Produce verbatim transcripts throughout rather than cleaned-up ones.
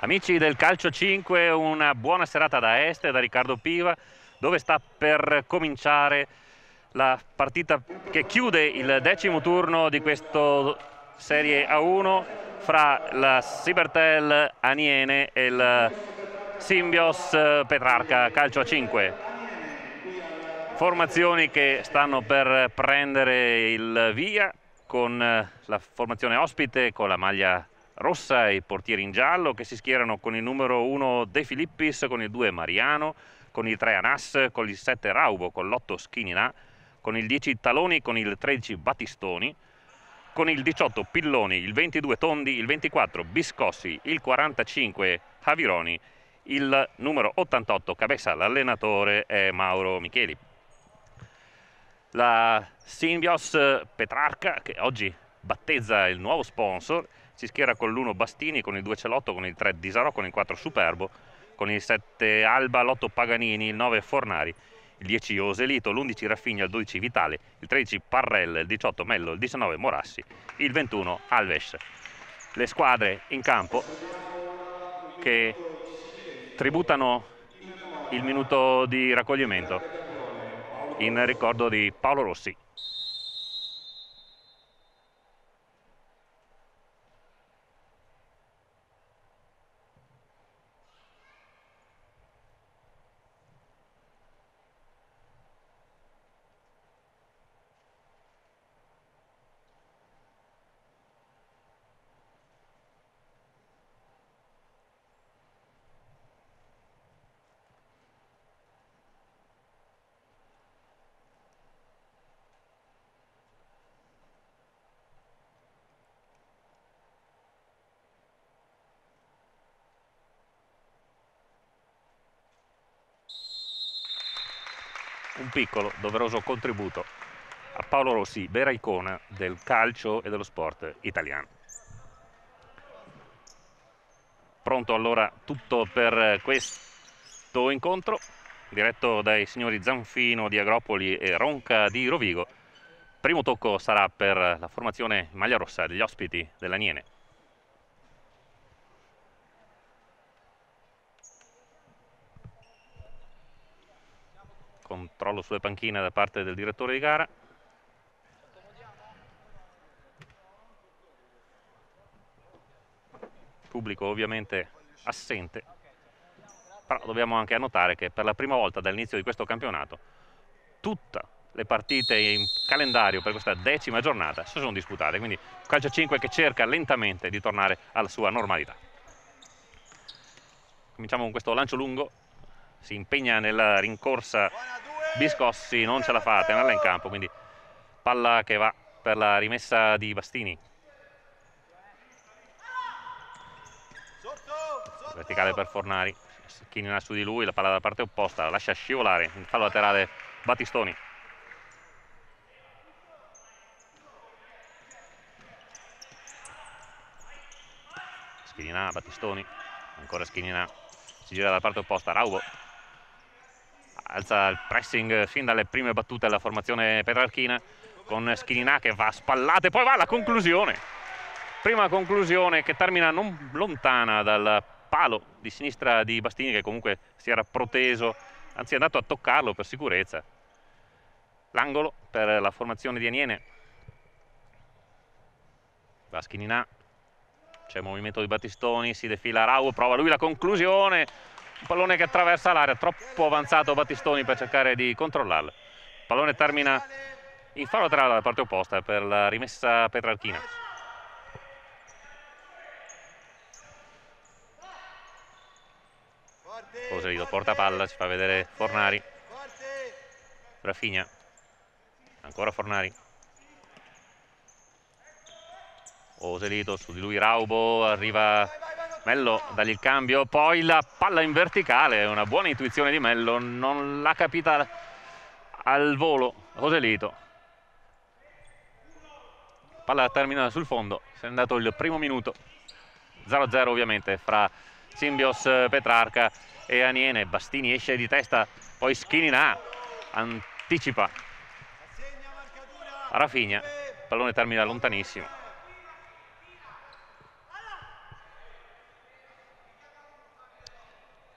Amici del Calcio cinque, una buona serata da Este, da Riccardo Piva, dove sta per cominciare la partita che chiude il decimo turno di questa Serie A uno fra la Sibertel Aniene e il Simbios Petrarca Calcio a cinque. Formazioni che stanno per prendere il via, con la formazione ospite con la maglia rossa e i portieri in giallo, che si schierano con il numero uno De Filippis, con il due Mariano, con il tre Anas, con il sette Raubo, con l'otto Schinina, con il dieci Taloni, con il tredici Battistoni, con il diciotto Pilloni, il ventidue Tondi, il ventiquattro Biscossi, il quarantacinque Javironi, il numero ottantotto Cabessa, l'allenatore è Mauro Micheli. La Simbios Petrarca, che oggi battezza il nuovo sponsor, si schiera con l'uno Bastini, con il due Celotto, con il tre Disarò, con il quattro Superbo, con il sette Alba, l'otto Paganini, il nove Fornari, il dieci Oselito, l'undici Raffigna, il dodici Vitale, il tredici Parrell, il diciotto Mello, il diciannove Morassi, il ventuno Alves. Le squadre in campo che tributano il minuto di raccoglimento in ricordo di Paolo Rossi. Un piccolo, doveroso contributo a Paolo Rossi, vera icona del calcio e dello sport italiano. Pronto allora tutto per questo incontro, diretto dai signori Zanfino di Agropoli e Ronca di Rovigo. Primo tocco sarà per la formazione maglia rossa degli ospiti dell'Aniene. Controllo sulle panchine da parte del direttore di gara. Pubblico ovviamente assente, però dobbiamo anche annotare che per la prima volta dall'inizio di questo campionato tutte le partite in calendario per questa decima giornata si sono disputate, quindi Calcio cinque che cerca lentamente di tornare alla sua normalità. Cominciamo con questo lancio lungo, si impegna nella rincorsa Biscossi, non ce la fa a tenerla in campo, quindi palla che va per la rimessa di Bastini. Verticale per Fornari, Schinina su di lui, la palla dalla parte opposta, la lascia scivolare, in fallo laterale Battistoni. Schinina, Battistoni, ancora Schinina, si gira dalla parte opposta, Raubo alza il pressing fin dalle prime battute della formazione petrarchina, con Schinina che va a spallate, poi va alla conclusione. Prima conclusione che termina non lontana dal palo di sinistra di Bastini, che comunque si era proteso, anzi è andato a toccarlo per sicurezza. L'angolo per la formazione di Aniene. Va Schinina, c'è movimento di Battistoni, si defila Raubo, prova lui la conclusione, un pallone che attraversa l'area, troppo avanzato Battistoni per cercare di controllarlo. Il pallone termina in fallo laterale dalla parte opposta per la rimessa petrarchina. Oselito porta palla, ci fa vedere Fornari. Raffigna, ancora Fornari. Oselito, su di lui Raubo, arriva Mello, dagli il cambio, poi la palla in verticale, una buona intuizione di Mello, non l'ha capita al volo Oselito. Palla termina sul fondo, se è andato il primo minuto. zero a zero ovviamente fra Simbios Petrarca e Aniene. Bastini esce di testa, poi Schinina anticipa Raffigna, il pallone termina lontanissimo.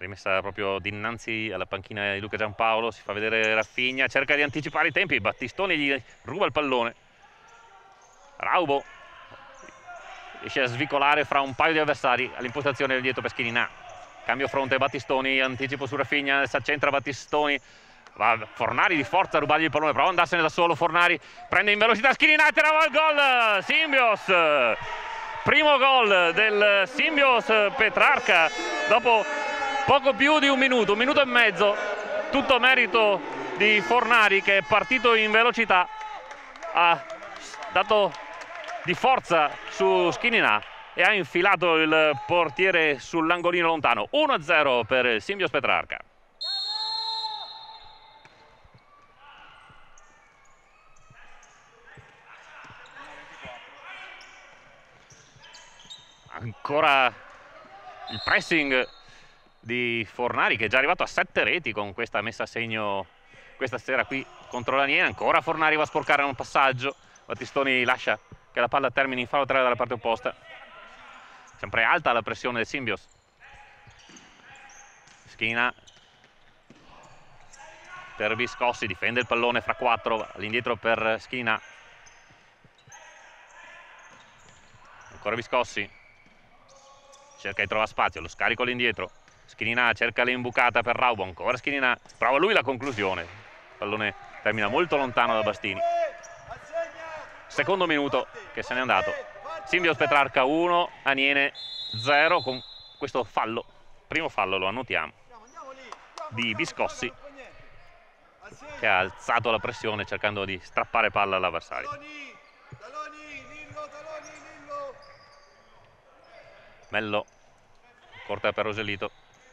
rimessa proprio dinanzi alla panchina di Luca Giampaolo, si fa vedere Rafinha, cerca di anticipare i tempi, Battistoni gli ruba il pallone. Raubo riesce a svicolare fra un paio di avversari all'impostazione dietro per Schininà. Cambio fronte, Battistoni, anticipo su Rafinha, si accentra Battistoni, va Fornari di forza a rubargli il pallone, prova ad andarsene da solo, Fornari prende in velocità Schininà, tirava il gol, Simbios! Primo gol del Simbios Petrarca dopo poco più di un minuto, un minuto e mezzo, tutto merito di Fornari che è partito in velocità, ha dato di forza su Schininà e ha infilato il portiere sull'angolino lontano. uno a zero per il Simbios Petrarca. Ancora il pressing di Fornari che è già arrivato a sette reti con questa messa a segno questa sera qui contro l'Aniene. Ancora Fornari va a sporcare un passaggio, Battistoni lascia che la palla termini in fallo laterale dalla parte opposta. Sempre alta la pressione del Simbios. Schininà per Biscossi, difende il pallone fra quattro, all'indietro per Schininà. Ancora Biscossi, cerca di trovare spazio, lo scarico all'indietro. Schininà cerca l'imbucata per Raubo, ancora Schininà, prova lui la conclusione. Il pallone termina molto lontano da Bastini. Secondo minuto che se n'è andato. Simbios Petrarca uno, Aniene zero con questo fallo. Primo fallo, lo annotiamo, di Biscossi che ha alzato la pressione cercando di strappare palla all'avversario. Mello, corta per Roselito.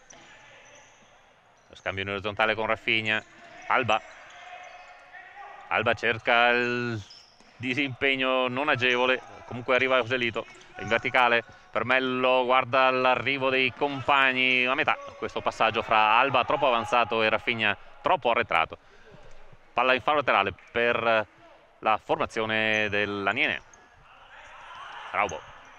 Lo scambio in orizzontale con Rafinha. Alba. Alba cerca il disimpegno non agevole. Comunque arriva Roselito. In verticale per Mello. Guarda l'arrivo dei compagni a metà. Questo passaggio fra Alba troppo avanzato e Rafinha troppo arretrato. Palla in fallo laterale per la formazione dell'Aniene. Raubo.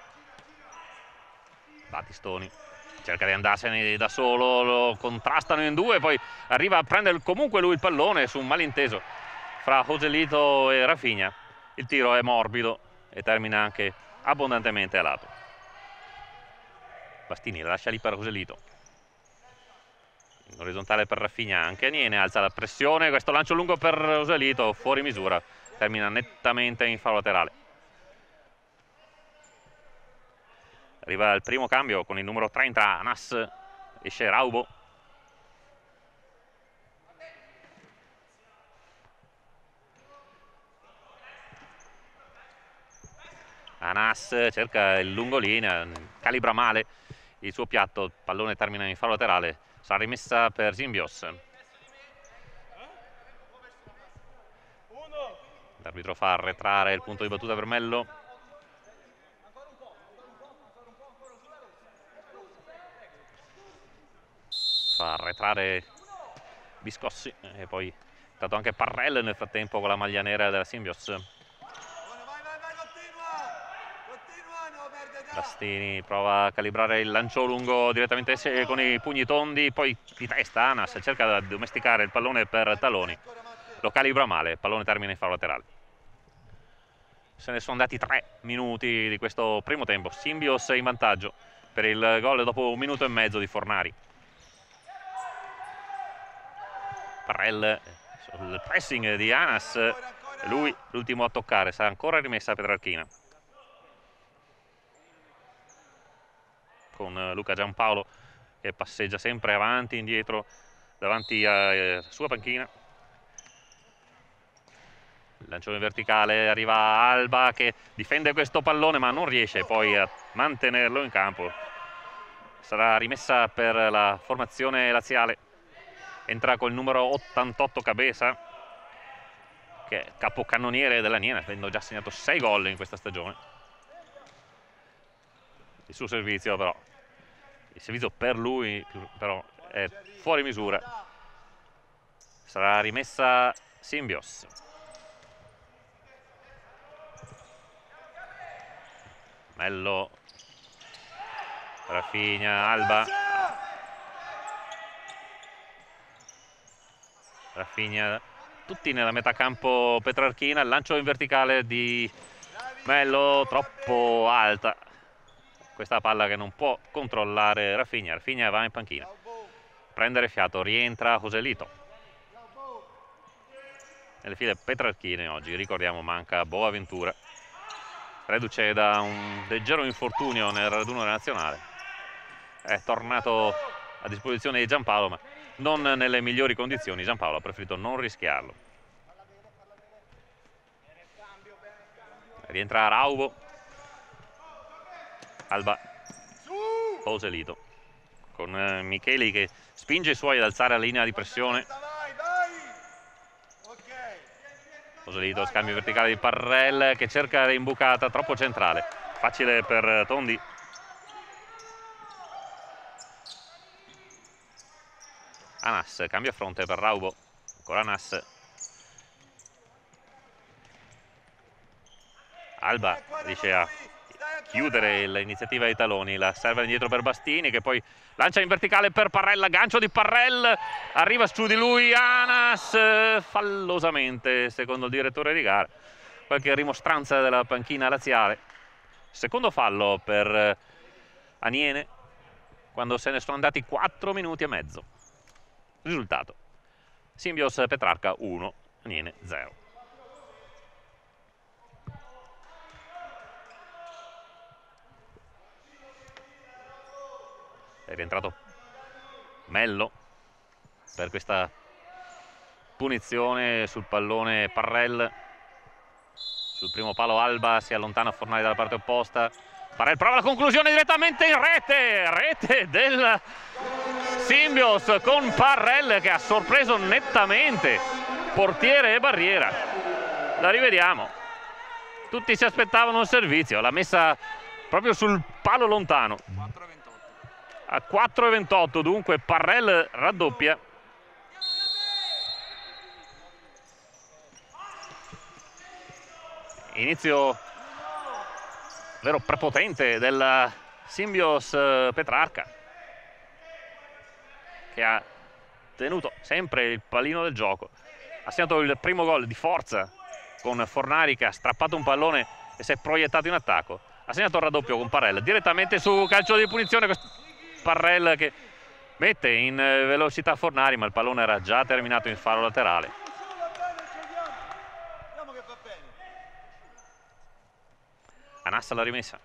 Battistoni cerca di andarsene da solo, lo contrastano in due, poi arriva a prendere comunque lui il pallone su un malinteso fra Joselito e Rafinha. Il tiro è morbido e termina anche abbondantemente a lato. Bastini la lascia lì per Joselito, in orizzontale per Rafinha, anche Aniene alza la pressione, questo lancio lungo per Joselito fuori misura, termina nettamente in fallo laterale. Arriva il primo cambio con il numero tre, entra Anas, esce Raubo. Anas cerca il lungolinea, calibra male il suo piatto, il pallone termina in fallo laterale, sarà rimessa per Simbios. L'arbitro fa arretrare il punto di battuta per Mello. Fa arretrare Biscossi e poi è stato anche Parrell nel frattempo con la maglia nera della Simbios. Bastini prova a calibrare il lancio lungo direttamente con i pugni tondi, poi di testa Anas cerca di domesticare il pallone per Taloni, lo calibra male, il pallone termina in fallo laterale. Se ne sono andati tre minuti di questo primo tempo, Simbios in vantaggio per il gol dopo un minuto e mezzo di Fornari. Parrell sul pressing di Anas, lui l'ultimo a toccare, sarà ancora rimessa a Petrarchina con Luca Giampaolo che passeggia sempre avanti e indietro davanti alla sua panchina. Il lancione verticale, arriva Alba che difende questo pallone ma non riesce poi a mantenerlo in campo. Sarà rimessa per la formazione laziale. Entra col numero ottantotto Cabeza, che è capocannoniere dell'Aniene, avendo già segnato sei gol in questa stagione. Il suo servizio però, il servizio per lui però è fuori misura. Sarà rimessa Simbios. Mello, Rafinha, Alba. Rafinha, tutti nella metà campo petrarchina, il lancio in verticale di Mello, troppo alta questa palla che non può controllare Rafinha. Rafinha va in panchina, prendere fiato, rientra Joselito. Nelle file petrarchine oggi, ricordiamo, manca Boaventura, reduce da un leggero infortunio nel raduno nazionale. È tornato a disposizione di Giampaolo, ma non nelle migliori condizioni. Giampaolo ha preferito non rischiarlo. Rientra Raubo, Alba, Joselito, con eh, Micheli che spinge i suoi ad alzare la linea di pressione. Joselito, scambio verticale di Parrell che cerca l'imbucata, troppo centrale, facile per Tondi. Anas, cambia fronte per Raubo, ancora Anas. Alba riesce a chiudere l'iniziativa dei taloni, la serve indietro per Bastini che poi lancia in verticale per Parrell, gancio di Parrell, arriva su di lui Anas, fallosamente secondo il direttore di gara. Qualche rimostranza della panchina laziale. Secondo fallo per Aniene quando se ne sono andati quattro minuti e mezzo. Risultato: Simbios Petrarca uno, Aniene zero. È rientrato Mello per questa punizione sul pallone Parrell. Sul primo palo Alba si allontana Fornari dalla parte opposta. Parrell prova la conclusione direttamente in rete, rete del Simbios con Parrell che ha sorpreso nettamente portiere e barriera. La rivediamo, tutti si aspettavano un servizio, l'ha messa proprio sul palo lontano. A quattro e ventotto dunque Parrell raddoppia. Inizio vero prepotente della Simbios Petrarca che ha tenuto sempre il pallino del gioco. Ha segnato il primo gol di forza con Fornari che ha strappato un pallone e si è proiettato in attacco. Ha segnato il raddoppio con Parrell direttamente su calcio di punizione. Parrell che mette in velocità Fornari, ma il pallone era già terminato in fallo laterale. Anas alla rimessa.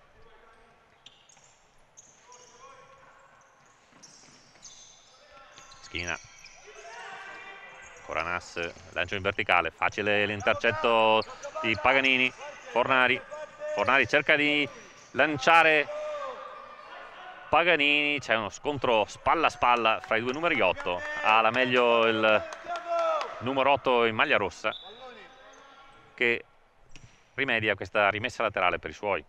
Schina. Ancora Anas, lancio in verticale, facile l'intercetto di Paganini. Fornari. Fornari cerca di lanciare Paganini, c'è uno scontro spalla a spalla fra i due numeri otto, ha la meglio il numero otto in maglia rossa che rimedia questa rimessa laterale per i suoi.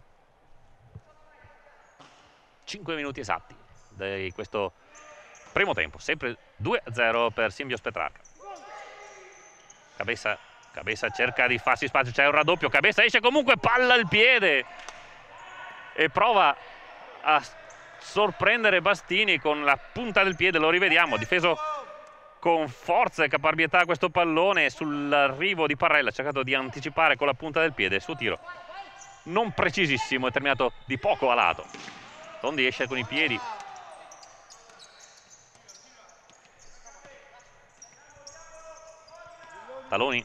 cinque minuti esatti di questo primo tempo, sempre due a zero per Simbios Petrarca. Cabeza, Cabeza cerca di farsi spazio, c'è un raddoppio, Cabeza esce comunque, palla al piede e prova a sorprendere Bastini con la punta del piede, lo rivediamo, difeso con forza e caparbietà questo pallone. Sull'arrivo di Parrell ha cercato di anticipare con la punta del piede il suo tiro non precisissimo, è terminato di poco a lato. Tondi esce con i piedi, Taloni,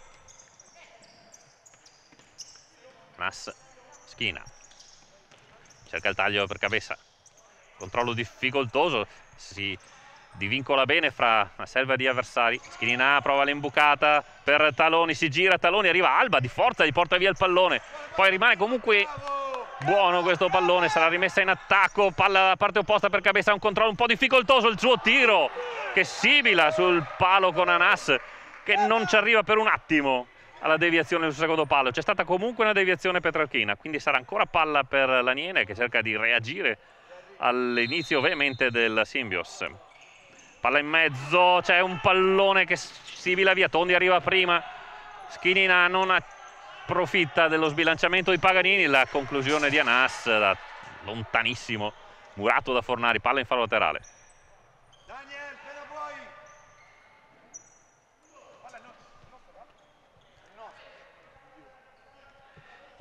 Nas, Schina, cerca il taglio per Cabeza, controllo difficoltoso, si divincola bene fra una selva di avversari. Schina prova l'imbucata per Taloni, si gira, Taloni, arriva Alba di forza, gli porta via il pallone, poi rimane comunque buono questo pallone, sarà rimessa in attacco, palla dalla parte opposta per Cabeza, un controllo un po' difficoltoso, il suo tiro che sibila sul palo con Anas che non ci arriva per un attimo alla deviazione sul secondo palo. C'è stata comunque una deviazione petrarchina, quindi sarà ancora palla per l'Aniene che cerca di reagire all'inizio veemente del Simbios. Palla in mezzo, c'è un pallone che sibila via, Tondi arriva prima, Schina non approfitta dello sbilanciamento di Paganini, la conclusione di Anas da lontanissimo, murato da Fornari, palla in fallo laterale.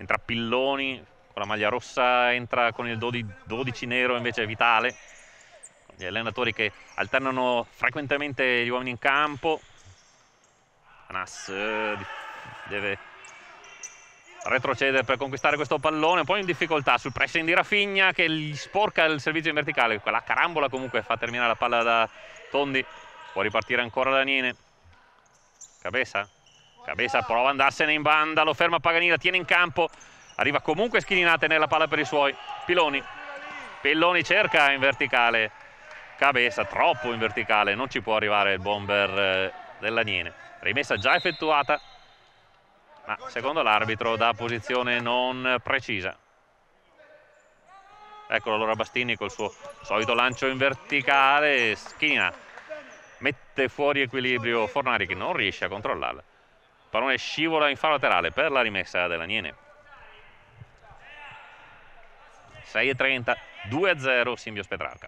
entra Pilloni, con la maglia rossa entra con il dodici nero invece Vitale. Gli allenatori che alternano frequentemente gli uomini in campo. Anas eh, deve retrocedere per conquistare questo pallone, poi in difficoltà sul pressing di Rafinha che gli sporca il servizio in verticale. Quella carambola comunque fa terminare la palla da Tondi. Può ripartire ancora Daniele. Cabeza Cabeza prova ad andarsene in banda, lo ferma Paganini, la tiene in campo, arriva comunque Schininate nella palla per i suoi. Piloni Pilloni cerca in verticale Cabeza, troppo in verticale, non ci può arrivare il bomber eh, dell'Aniene. Rimessa già effettuata, ma secondo l'arbitro da posizione non precisa. Eccolo allora Bastini col suo solito lancio in verticale. Schina mette fuori equilibrio Fornari che non riesce a controllarla. Il pallone scivola in fallo laterale per la rimessa dell'Aniene. sei e trenta, due a zero Simbios Petrarca.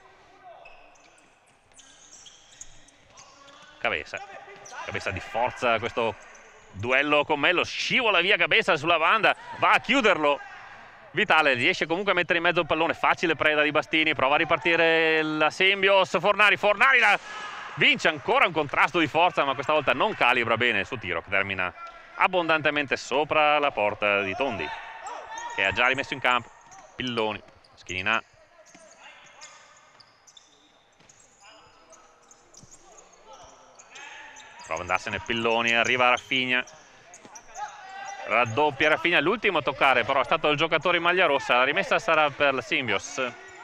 Cabeza Cabeza di forza questo duello con Mello, scivola via Cabeza sulla banda, va a chiuderlo Vitale, riesce comunque a mettere in mezzo il pallone, facile preda di Bastini, prova a ripartire la Simbios, Fornari, Fornari la vince, ancora un contrasto di forza ma questa volta non calibra bene il suo tiro che termina abbondantemente sopra la porta di Tondi che ha già rimesso in campo. Pilloni, Schinina, prova ad andarsene Pilloni, arriva Rafinha, raddoppia Rafinha, l'ultimo a toccare però è stato il giocatore in maglia rossa, la rimessa sarà per la Simbios.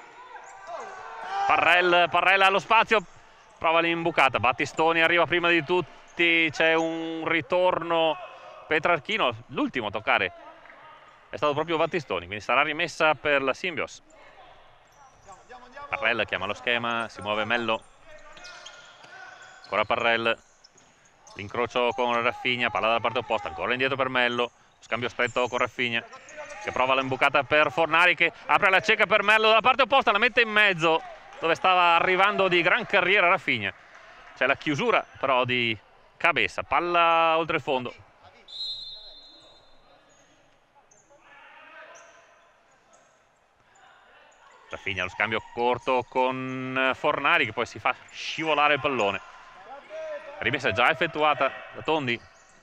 Parrell, Parrell allo spazio, prova l'imbucata, Battistoni arriva prima di tutti, c'è un ritorno Petrarchino, l'ultimo a toccare è stato proprio Battistoni, quindi sarà rimessa per la Simbios. Parrell chiama lo schema, si muove Mello, ancora Parrell, l'incrocio con Rafinha, palla dalla parte opposta, ancora indietro per Mello, scambio stretto con Rafinha che prova l'imbucata per Fornari che apre la cieca per Mello dalla parte opposta, la mette in mezzo dove stava arrivando di gran carriera Rafinha. C'è la chiusura però di Cabeza, palla oltre il fondo. Rafinha lo scambio corto con Fornari che poi si fa scivolare il pallone. Rimessa già effettuata da Tondi.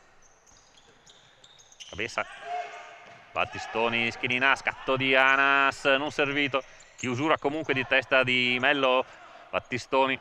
Cabeza, Battistoni, Schinina, scatto di Anas, non servito. Chiusura comunque di testa di Mello. Battistoni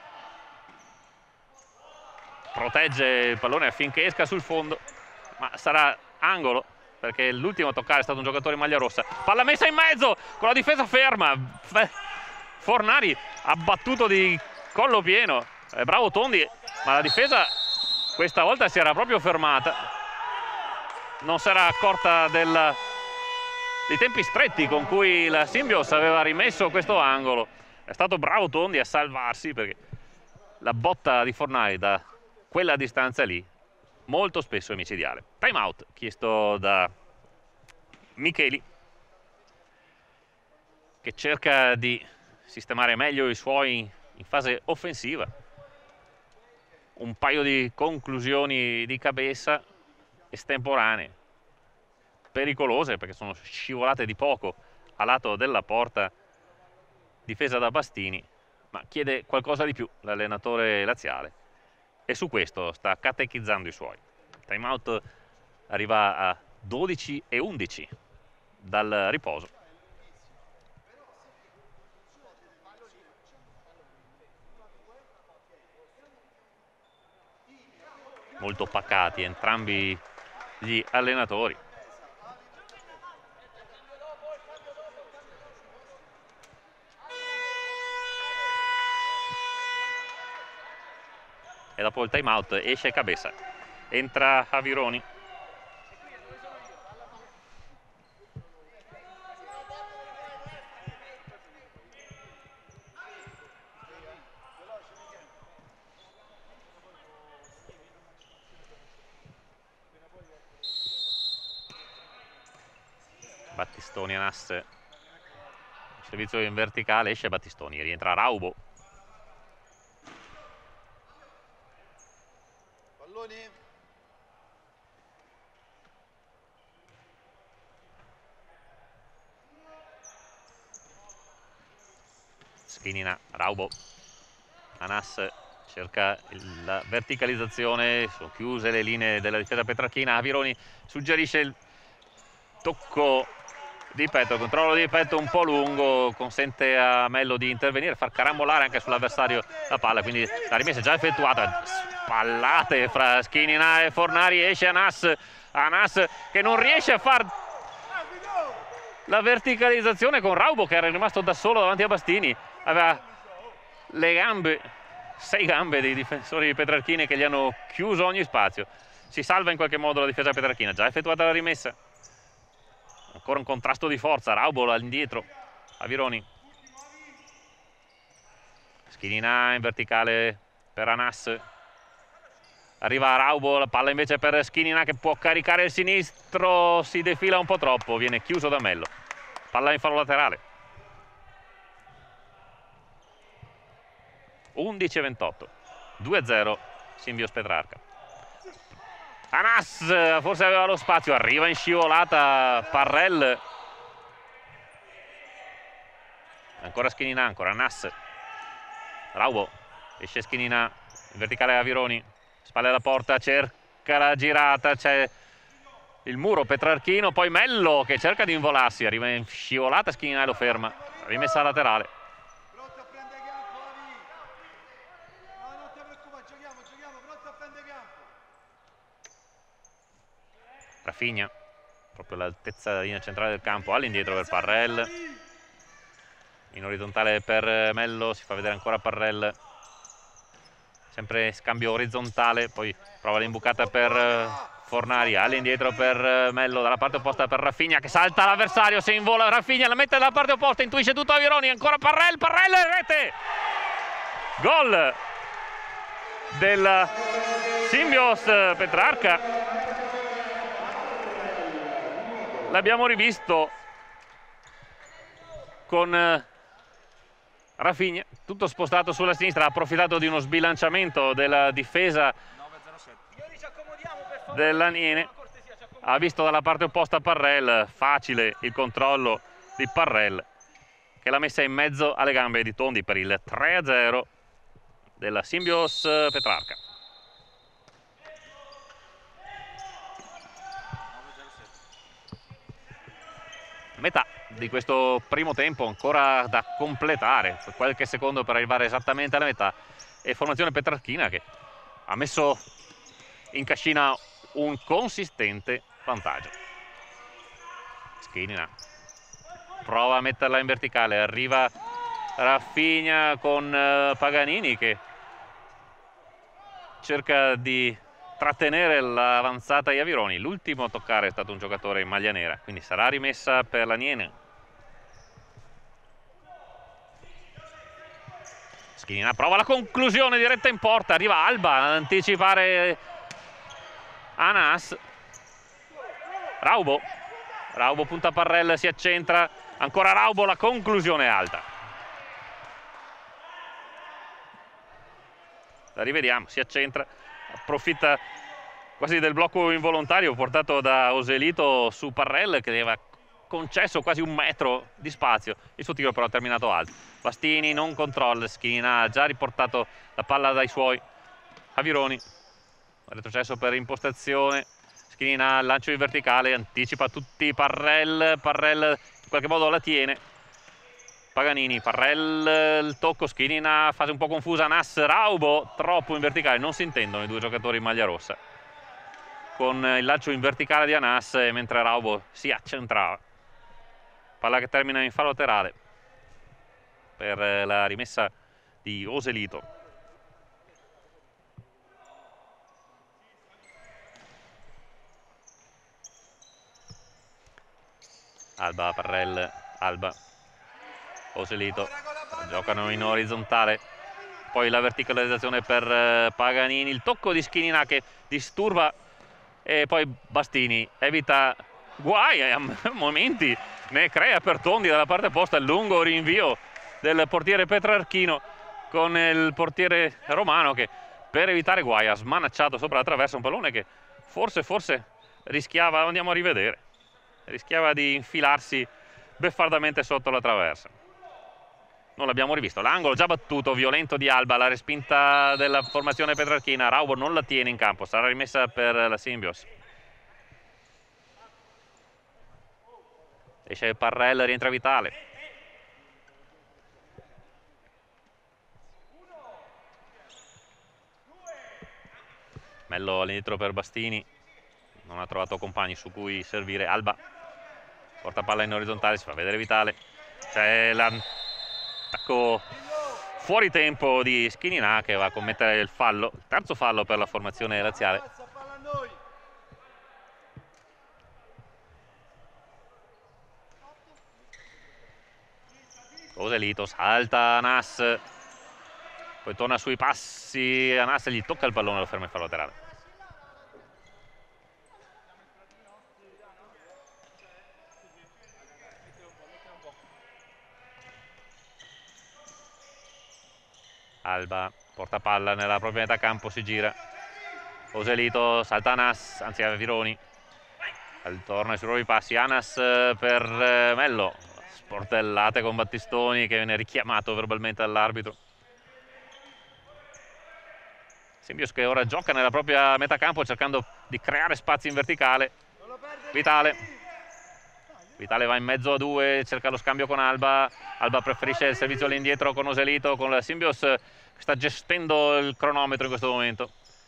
protegge il pallone affinché esca sul fondo, ma sarà angolo perché l'ultimo a toccare è stato un giocatore in maglia rossa. Palla messa in mezzo con la difesa ferma. Fornari abbattuto di collo pieno. Eh, bravo Tondi, ma la difesa questa volta si era proprio fermata. Non si era accorta del, dei tempi stretti con cui la Simbios aveva rimesso questo angolo. È stato bravo Tondi a salvarsi perché la botta di Fornari da quella distanza lì molto spesso è micidiale. Time out chiesto da Micheli che cerca di sistemare meglio i suoi in fase offensiva. Un paio di conclusioni di Cabeza estemporanee, pericolose perché sono scivolate di poco a lato della porta difesa da Bastini, ma chiede qualcosa di più l'allenatore laziale e su questo sta catechizzando i suoi. Time out arriva a dodici e undici dal riposo. Molto pacati entrambi gli allenatori. E dopo il time out esce Cabeza, entra Avironi. Battistoni, Anas, servizio in verticale, esce Battistoni, rientra Raubo. Palloni. Schinina, Raubo, Anas cerca la verticalizzazione, sono chiuse le linee della difesa petrarchina, Avironi suggerisce il tocco di petto, il controllo di petto un po' lungo, consente a Mello di intervenire, far carambolare anche sull'avversario la palla, quindi la rimessa è già effettuata, spallate fra Schinina e Fornari, esce Anas, Anas che non riesce a far la verticalizzazione con Raubo che era rimasto da solo davanti a Bastini, aveva le gambe, sei gambe dei difensori di Petrarchina che gli hanno chiuso ogni spazio. Si salva in qualche modo la difesa petrarchina, già effettuata la rimessa, ancora un contrasto di forza, Raubo all'indietro, Avironi, Schinina in verticale per Anas, arriva Raubo, la palla invece per Schinina che può caricare il sinistro, si defila un po' troppo, viene chiuso da Mello, palla in fallo laterale. undici a ventotto, due a zero Simbios Petrarca. Anas forse aveva lo spazio, arriva in scivolata Parrell, ancora Schinina, ancora Anas, Raubo, esce Schinina in verticale Avironi, spalle alla porta, cerca la girata, c'è il muro petrarchino, poi Mello che cerca di involarsi, arriva in scivolata Schinina e lo ferma, rimessa laterale. Rafinha, proprio all'altezza della linea centrale del campo, all'indietro per Parrell, in orizzontale per Mello, si fa vedere ancora Parrell, sempre scambio orizzontale, poi prova l'imbucata per Fornari, all'indietro per Mello, dalla parte opposta per Rafinha che salta l'avversario, si invola Rafinha, la mette dalla parte opposta, intuisce tutto Avironi, ancora Parrell, Parrell, rete! Gol del Simbios Petrarca. L'abbiamo rivisto con Rafinha, tutto spostato sulla sinistra, ha approfittato di uno sbilanciamento della difesa dell'Aniene, ha visto dalla parte opposta Parrell, facile il controllo di Parrell che l'ha messa in mezzo alle gambe di Tondi per il tre a zero della Simbios Petrarca. Metà di questo primo tempo ancora da completare, qualche secondo per arrivare esattamente alla metà, e formazione petrarchina che ha messo in cascina un consistente vantaggio. Schinina prova a metterla in verticale, arriva Rafinha con Paganini che cerca di trattenere l'avanzata di Avironi. L'ultimo a toccare è stato un giocatore in maglia nera, quindi sarà rimessa per l'Aniene. Schinina prova la conclusione diretta in porta, arriva Alba ad anticipare Anas. Raubo, Raubo punta Parrell, si accentra, ancora Raubo, la conclusione alta. La rivediamo, si accentra, approfitta quasi del blocco involontario portato da Oselito su Parrell che aveva concesso quasi un metro di spazio, il suo tiro però ha terminato alto. Bastini non controlla, Schinina ha già riportato la palla dai suoi. Avironi, retrocesso per impostazione, Schinina lancio in verticale, anticipa tutti Parrell, Parrell in qualche modo la tiene. Paganini, Parrell, il tocco, Schinina, fase un po' confusa, Anas, Raubo, troppo in verticale, non si intendono i due giocatori in maglia rossa. Con il lancio in verticale di Anas, mentre Raubo si accentrava. Palla che termina in fallo laterale per la rimessa di Oselito. Alba, Parrell, Alba. Oselito, giocano in orizzontale, poi la verticalizzazione per Paganini, il tocco di Schinina che disturba e poi Bastini evita guai, a momenti ne crea per Tondi dalla parte opposta, il lungo rinvio del portiere petrarchino con il portiere romano che per evitare guai ha smanacciato sopra la traversa un pallone che forse forse rischiava, andiamo a rivedere, rischiava di infilarsi beffardamente sotto la traversa. non l'abbiamo rivisto. L'angolo già battuto, violento di Alba, la respinta della formazione petrarchina. Raubo non la tiene in campo, sarà rimessa per la Simbios. Esce Parrell, rientra Vitale. Mello all'indietro per Bastini, non ha trovato compagni su cui servire. Alba porta palla in orizzontale, si fa vedere Vitale. C'è l'attacco fuori tempo di Schinina che va a commettere il fallo, il terzo fallo per la formazione laziale. Joselito, salta Anas, poi torna sui passi, Anas gli tocca il pallone, lo ferma in fallo laterale. Alba porta palla nella propria metà campo, si gira. Joselito, salta Anas, anzi a Vironi. Torna sui propri passi, Anas per Mello. Sportellate con Battistoni che viene richiamato verbalmente dall'arbitro. Simbios che ora gioca nella propria metà campo cercando di creare spazi in verticale. Vitale. Vitale va in mezzo a due, cerca lo scambio con Alba. Alba preferisce il servizio all'indietro con Joselito, con la Simbios che sta gestendo il cronometro in questo momento.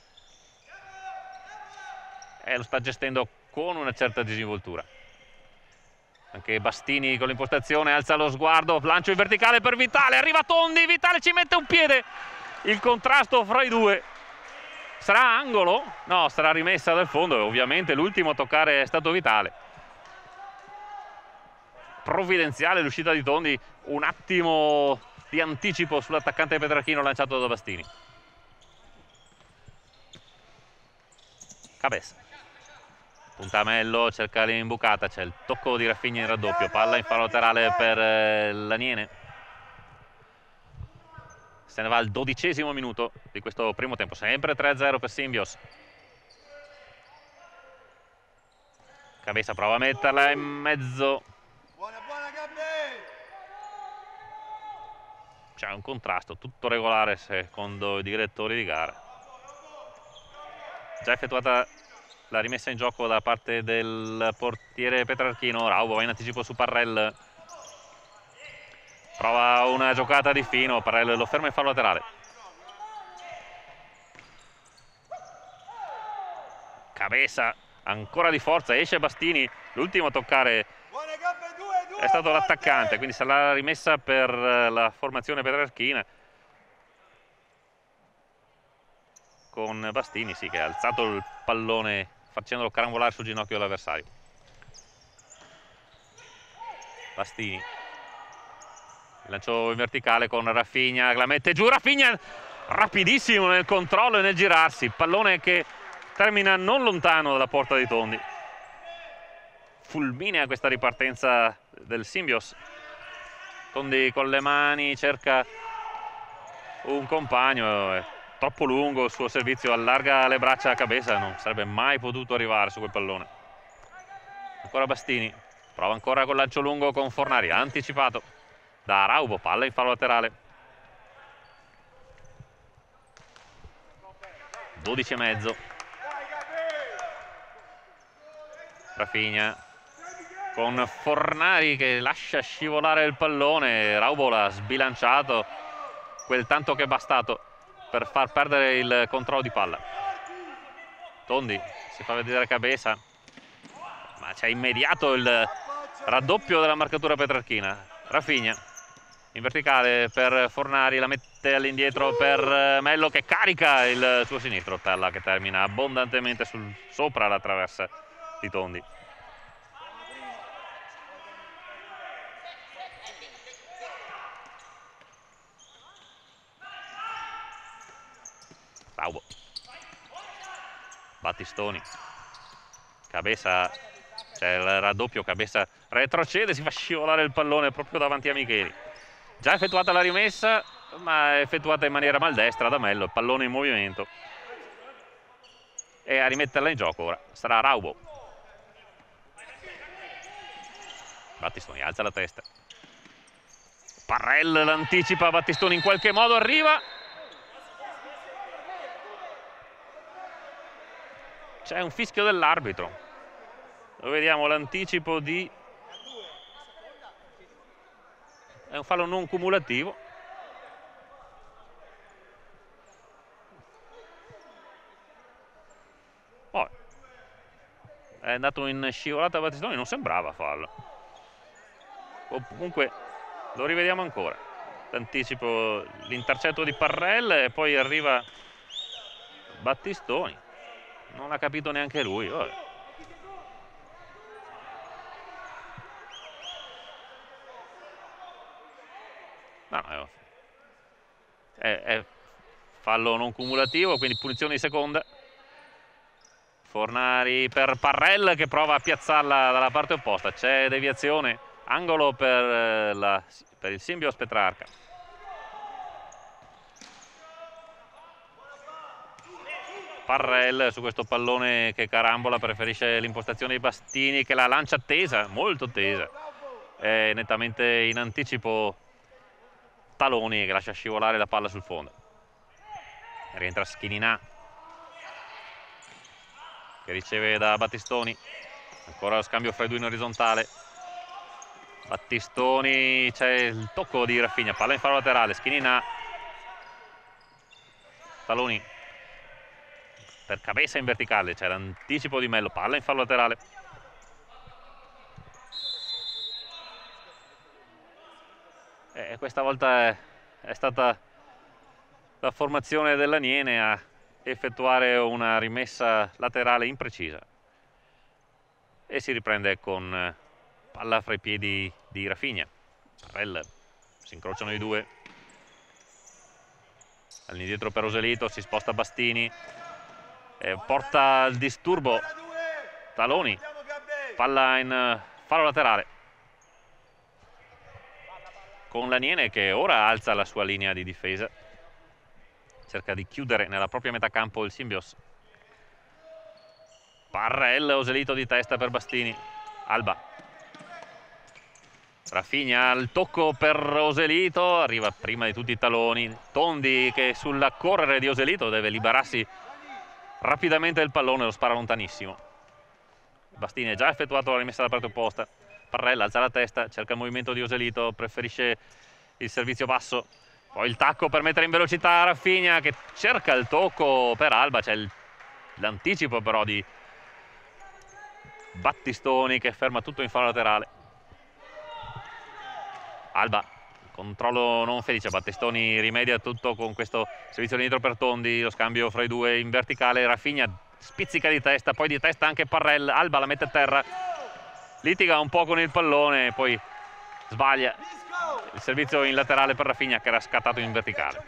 E lo sta gestendo con una certa disinvoltura. Anche Bastini con l'impostazione alza lo sguardo, lancio in verticale per Vitale, arriva Tondi, Vitale ci mette un piede. Il contrasto fra i due. Sarà angolo? No, sarà rimessa dal fondo, ovviamente l'ultimo a toccare è stato Vitale. Provvidenziale l'uscita di Tondi, un attimo di anticipo sull'attaccante petrarchino lanciato da Bastini. Cabeza. Puntamello cerca l'imbucata, c'è il tocco di Rafinha in raddoppio, palla in fallo laterale per eh, Laniene. Se ne va al dodicesimo minuto di questo primo tempo, sempre tre a zero per Simbios. Cabeza prova a metterla in mezzo. C'è un contrasto tutto regolare secondo i direttori di gara. Già effettuata la rimessa in gioco da parte del portiere petrarchino. Raubo va in anticipo su Parrell. Prova una giocata di fino, Parrell lo ferma in fallo laterale. Cabeza ancora di forza, esce Bastini, l'ultimo a toccare è stato l'attaccante, quindi sarà la rimessa per la formazione petrarchina con Bastini, sì, che ha alzato il pallone facendolo carambolare sul ginocchio dell'avversario. Bastini, lancio in verticale con Rafinha, la mette giù, Rafinha rapidissimo nel controllo e nel girarsi, pallone che termina non lontano dalla porta di Tondi. Fulminea questa ripartenza del Simbios. Tondi con le mani cerca un compagno, è troppo lungo il suo servizio, allarga le braccia a Cabeza, non sarebbe mai potuto arrivare su quel pallone. Ancora Bastini, prova ancora col lancio lungo con Fornari, anticipato da Raubo, palla in fallo laterale. dodici e mezzo. Rafinha con Fornari che lascia scivolare il pallone, Raubo l'ha sbilanciato quel tanto che è bastato per far perdere il controllo di palla. Tondi si fa vedere Cabeza, ma c'è immediato il raddoppio della marcatura petrarchina. Rafinha in verticale per Fornari, la mette all'indietro per Mello che carica il suo sinistro, palla che termina abbondantemente sul, sopra la traversa di Tondi. Raubo, Battistoni, Cabeza, c'è il raddoppio, Cabeza retrocede, si fa scivolare il pallone proprio davanti a Micheli. Già effettuata la rimessa, ma effettuata in maniera maldestra da Mello, il pallone in movimento. E a rimetterla in gioco ora sarà Raubo. Battistoni alza la testa. Parrell l'anticipa, Battistoni in qualche modo arriva. C'è un fischio dell'arbitro. Lo vediamo, l'anticipo di... è un fallo non cumulativo. Oh, è andato in scivolata Battistoni, non sembrava fallo. O comunque lo rivediamo ancora. L'anticipo, l'intercetto di Parrell e poi arriva Battistoni. Non ha capito neanche lui. Vabbè. No, no, è, è fallo non cumulativo, quindi punizione di seconda. Fornari per Parrell che prova a piazzarla dalla parte opposta. C'è deviazione, angolo per, la, per il Simbios Petrarca. Parrell su questo pallone che carambola preferisce l'impostazione di Bastini che la lancia tesa, molto tesa. È nettamente in anticipo Taloni che lascia scivolare la palla sul fondo. Rientra Schininà che riceve da Battistoni. Ancora lo scambio fra i due in orizzontale. Battistoni, c'è il tocco di Rafinha, palla in fallo laterale, Schininà. Taloni per Cabeza in verticale, c'è l'anticipo di Mello, palla in fallo laterale. E questa volta è, è stata la formazione dell'Aniene a effettuare una rimessa laterale imprecisa. E si riprende con palla fra i piedi di Rafinha. Parrell, si incrociano i due. All'indietro per Oselito, si sposta Bastini. Eh, porta il disturbo Taloni, palla in fallo laterale con l'Aniene che ora alza la sua linea di difesa, cerca di chiudere nella propria metà campo il Simbios. Parrell, Oselito di testa per Bastini. Alba, Rafinha, il tocco per Oselito, arriva prima di tutti i Taloni. Tondi che sulla correre di Oselito deve liberarsi rapidamente del pallone, lo spara lontanissimo. Bastini ha già effettuato la rimessa dalla parte opposta. Parrell alza la testa, cerca il movimento di Oselito, preferisce il servizio basso. Poi il tacco per mettere in velocità Rafinha che cerca il tocco per Alba. C'è l'anticipo però di Battistoni che ferma tutto in fallo laterale. Alba, controllo non felice, Battistoni rimedia tutto con questo servizio dietro per Tondi, lo scambio fra i due in verticale. Rafinha spizzica di testa, poi di testa anche Parrell. Alba la mette a terra, litiga un po' con il pallone, poi sbaglia il servizio in laterale per Rafinha che era scattato in verticale.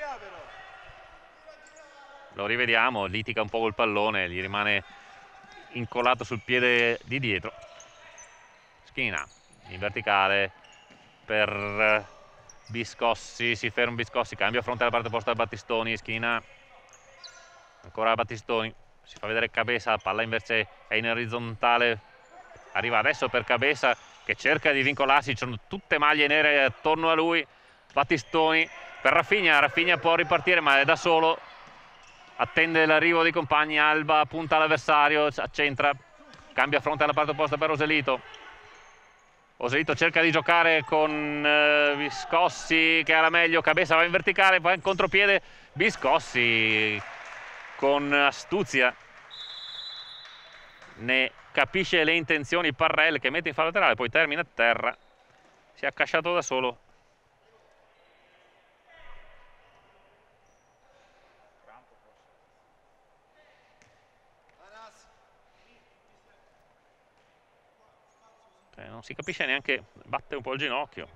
Lo rivediamo, litiga un po' col pallone, gli rimane incollato sul piede di dietro. Schininà in verticale per Biscossi, si ferma Biscossi, cambia fronte alla parte opposta da Battistoni. Schininà, ancora Battistoni, si fa vedere Cabeza, palla invece è in orizzontale, arriva adesso per Cabeza che cerca di vincolarsi, ci sono tutte maglie nere attorno a lui. Battistoni per Rafinha, Rafinha può ripartire ma è da solo, attende l'arrivo dei compagni. Alba punta all'avversario, accentra, cambia fronte alla parte opposta per Oselito. Oselito cerca di giocare con eh, Biscossi che ha la meglio, Cabeza va in verticale, va in contropiede, Biscossi con astuzia ne capisce le intenzioni. Parrell che mette in fallo laterale, poi termina a terra, si è accasciato da solo. Eh, non si capisce neanche, batte un po' il ginocchio.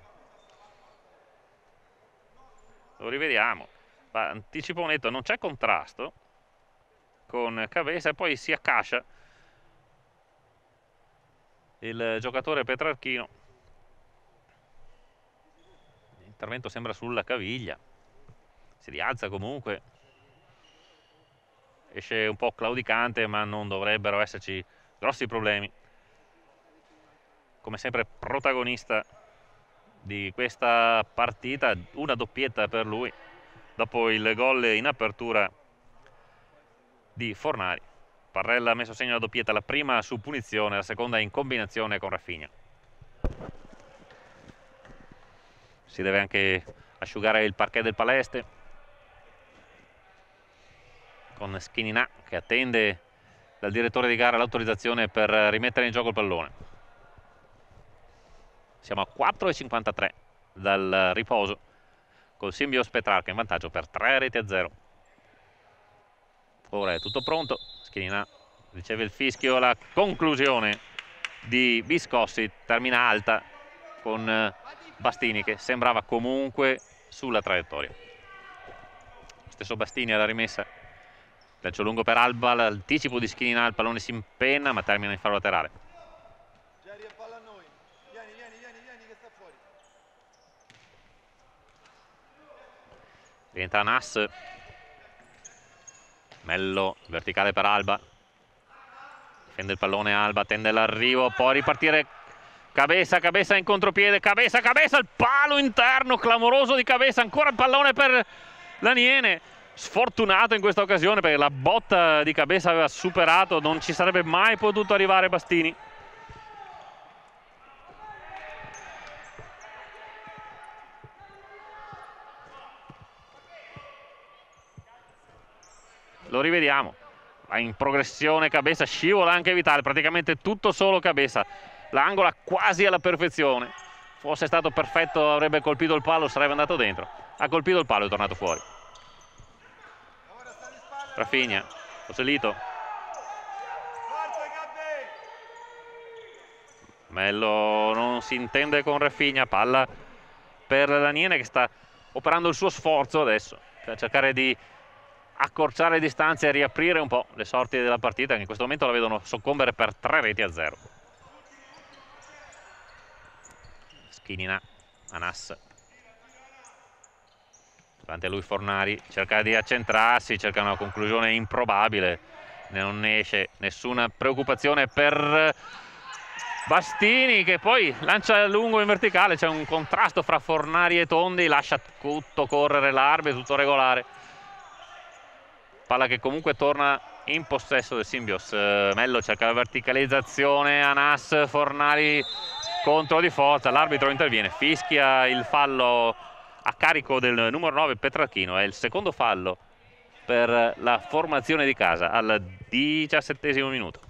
Lo rivediamo. Ma anticipo netto, non c'è contrasto con Cabeza e poi si accascia il giocatore petrarchino. L'intervento sembra sulla caviglia, si rialza comunque, esce un po' claudicante ma non dovrebbero esserci grossi problemi. Come sempre protagonista di questa partita, una doppietta per lui dopo il gol in apertura di Fornari. Parrella ha messo segno la doppietta, la prima su punizione, la seconda in combinazione con Rafinha. Si deve anche asciugare il parquet del Paleste, con Schininà che attende dal direttore di gara l'autorizzazione per rimettere in gioco il pallone. Siamo a quattro e cinquantatré dal riposo, col Simbios Petrarca in vantaggio per tre reti a zero. Ora è tutto pronto, Schininà riceve il fischio, la conclusione di Biscossi termina alta con Bastini che sembrava comunque sulla traiettoria. Stesso Bastini alla rimessa, lancio lungo per Alba, l'anticipo di Schininà, il pallone si impenna ma termina in fallo laterale. Rientra Anas, Mello, verticale per Alba, difende il pallone Alba, tende l'arrivo, può ripartire Cabeza, Cabeza in contropiede, Cabeza, Cabeza, il palo interno clamoroso di Cabeza, ancora il pallone per Laniene, sfortunato in questa occasione perché la botta di Cabeza aveva superato, non ci sarebbe mai potuto arrivare Bastini. Lo rivediamo, va in progressione Cabeza, scivola anche Vitale, praticamente tutto solo Cabeza, l'angola quasi alla perfezione, fosse stato perfetto avrebbe colpito il palo, sarebbe andato dentro, ha colpito il palo e è tornato fuori. Rafinha, Joselito, Mello non si intende con Rafinha, palla per Laniene che sta operando il suo sforzo adesso per cercare di accorciare le distanze e riaprire un po' le sorti della partita che in questo momento la vedono soccombere per tre reti a zero. Schininà, Anas, davanti a lui Fornari, cerca di accentrarsi, cerca una conclusione improbabile, non ne esce, nessuna preoccupazione per Bastini che poi lancia lungo in verticale, c'è un contrasto fra Fornari e Tondi, lascia tutto correre l'arbitro, tutto regolare. Palla che comunque torna in possesso del Simbios. Mello cerca la verticalizzazione, Anas, Fornari contro di forza, l'arbitro interviene, fischia il fallo a carico del numero nove Petrarchino, è il secondo fallo per la formazione di casa al diciassettesimo minuto.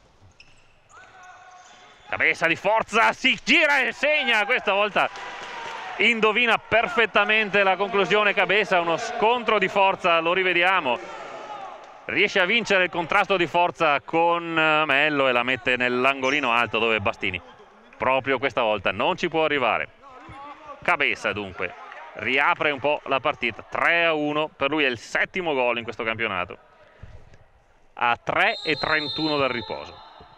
Cabeza di forza, si gira e segna, questa volta indovina perfettamente la conclusione Cabeza, uno scontro di forza, lo rivediamo. Riesce a vincere il contrasto di forza con Mello e la mette nell'angolino alto dove Bastini proprio questa volta non ci può arrivare. Cabeza dunque riapre un po' la partita, tre a uno, per lui è il settimo gol in questo campionato, a tre e trentuno dal riposo.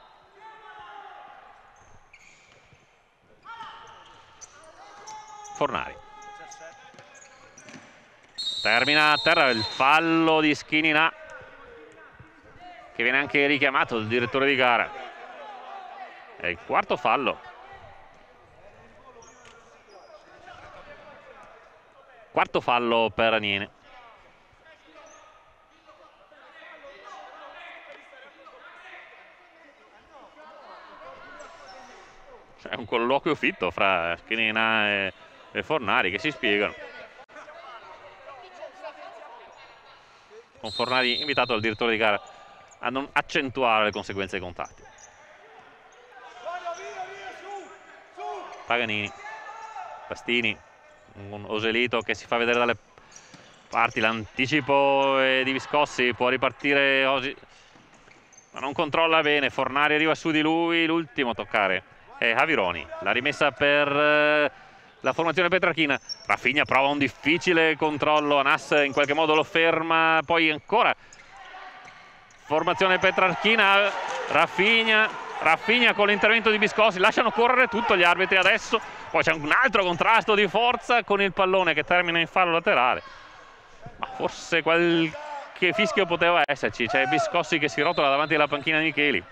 Fornari termina a terra il fallo di Schininà che viene anche richiamato dal direttore di gara, è il quarto fallo, quarto fallo per Aniene. C'è un colloquio fitto fra Schininà e, e Fornari che si spiegano, con Fornari invitato dal direttore di gara a non accentuare le conseguenze dei contatti. Paganini, Bastini, un Joselito che si fa vedere dalle parti, l'anticipo di Biscossi, può ripartire oggi ma non controlla bene, Fornari arriva su di lui, l'ultimo a toccare è Avironi, la rimessa per la formazione petrarchina. Rafinha prova un difficile controllo, Anas in qualche modo lo ferma, poi ancora formazione petrarchina, Rafinha, Rafinha con l'intervento di Biscossi, lasciano correre tutto gli arbitri adesso, poi c'è un altro contrasto di forza con il pallone che termina in fallo laterale, ma forse qualche fischio poteva esserci, c'è Biscossi che si rotola davanti alla panchina di Micheli.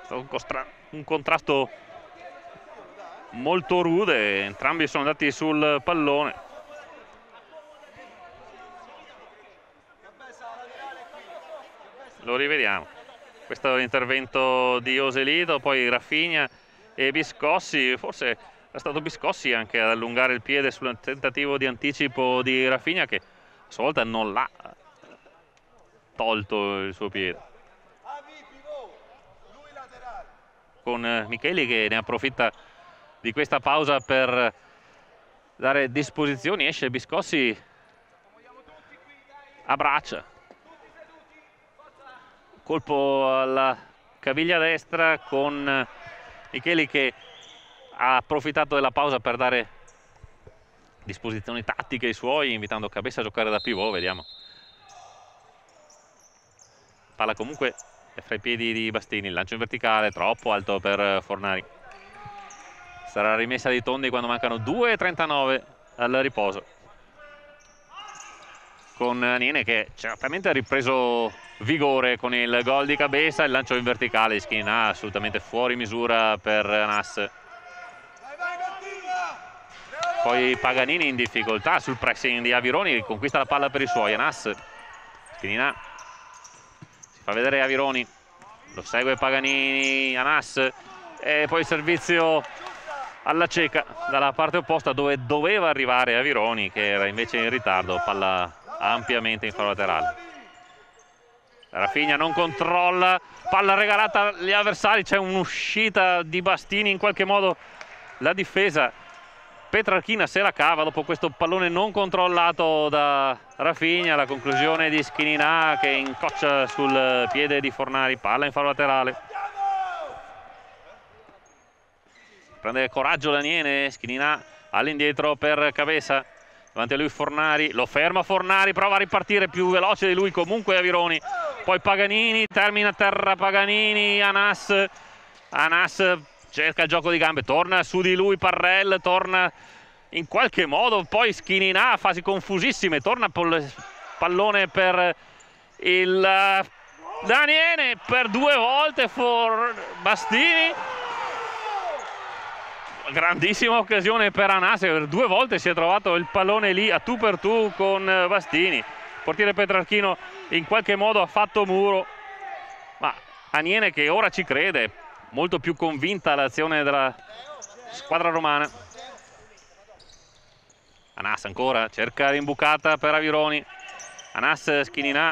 un, un contrasto molto rude, entrambi sono andati sul pallone. Lo rivediamo. Questo è l'intervento di Joselito, poi Rafinha e Biscossi. Forse è stato Biscossi anche ad allungare il piede sul tentativo di anticipo di Rafinha, che a sua volta non l'ha tolto il suo piede. Con Micheli che ne approfitta di questa pausa per dare disposizioni, esce Biscossi a braccia, colpo alla caviglia destra con Micheli che ha approfittato della pausa per dare disposizioni tattiche ai suoi, invitando Cabessa a giocare da pivot. Vediamo, palla comunque è fra i piedi di Bastini, il lancio in verticale troppo alto per Fornari. Sarà rimessa di Tondi quando mancano due e trentanove al riposo, con Niene che certamente ha ripreso vigore con il gol di Cabeza. Il lancio in verticale di Schiena assolutamente fuori misura per Anas. Poi Paganini in difficoltà sul pressing di Avironi, conquista la palla per i suoi. Anas, Schiena, si fa vedere Avironi, lo segue Paganini, Anas, e poi il servizio alla cieca dalla parte opposta dove doveva arrivare Avironi, che era invece in ritardo. Palla ampiamente in fallo laterale. Rafinha non controlla, palla regalata agli avversari, c'è un'uscita di Bastini, in qualche modo la difesa Petrarchina se la cava dopo questo pallone non controllato da Rafinha. La conclusione di Schininà che incoccia sul piede di Fornari, palla in fallo laterale. Prende coraggio Laniene, Schininà all'indietro per Cabeza, davanti a lui Fornari, lo ferma Fornari, prova a ripartire più veloce di lui comunque Avironi, poi Paganini, termina a terra Paganini, Anas, Anas cerca il gioco di gambe, torna su di lui Parrell, torna in qualche modo, poi Schininà, fasi confusissime, torna il pallone per il Laniene per due volte for Bastini. Grandissima occasione per Anas, per due volte si è trovato il pallone lì a tu per tu con Bastini. Il portiere Petrarchino in qualche modo ha fatto muro, ma Aniene che ora ci crede, molto più convinta l'azione della squadra romana. Anas ancora, cerca l'imbucata per Avironi, Anas, Schininà.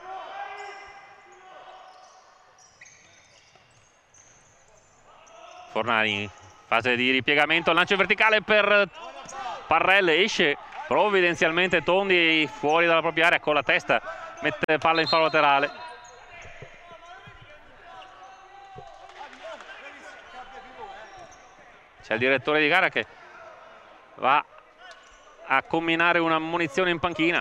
Fornari, fase di ripiegamento, lancio verticale per Parrell, esce provvidenzialmente Tondi fuori dalla propria area con la testa, mette palla in fallo laterale. C'è il direttore di gara che va a comminare una ammonizione in panchina.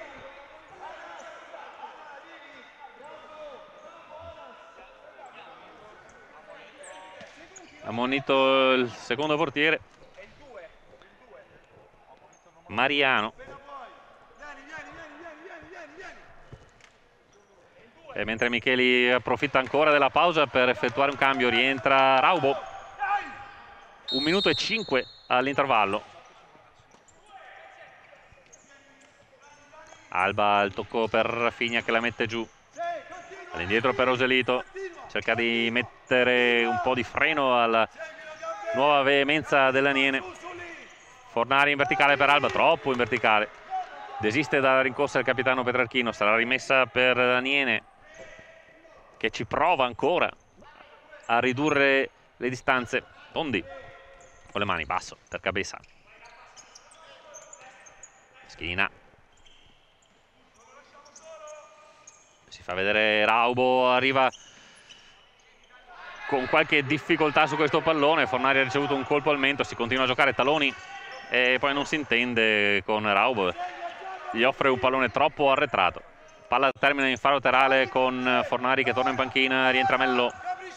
Ammonito il secondo portiere Mariano. E mentre Micheli approfitta ancora della pausa per effettuare un cambio, rientra Raubo. Un minuto e cinque all'intervallo. Alba al tocco per Rafinha che la mette giù. All'indietro per Joselito. Cerca di mettere un po' di freno alla nuova veemenza dell'Aniene. Fornari in verticale per Alba, troppo in verticale. Desiste dalla rincorsa del capitano Petrarchino. Sarà rimessa per Aniene che ci prova ancora a ridurre le distanze. Tondi con le mani, basso per Cabeza. Schiena. Si fa vedere Raubo, arriva con qualche difficoltà su questo pallone. Fornari ha ricevuto un colpo al mento, si continua a giocare taloni e poi non si intende con Raubo. Gli offre un pallone troppo arretrato. Palla termina in fallo laterale con Fornari che torna in panchina, rientra Mello.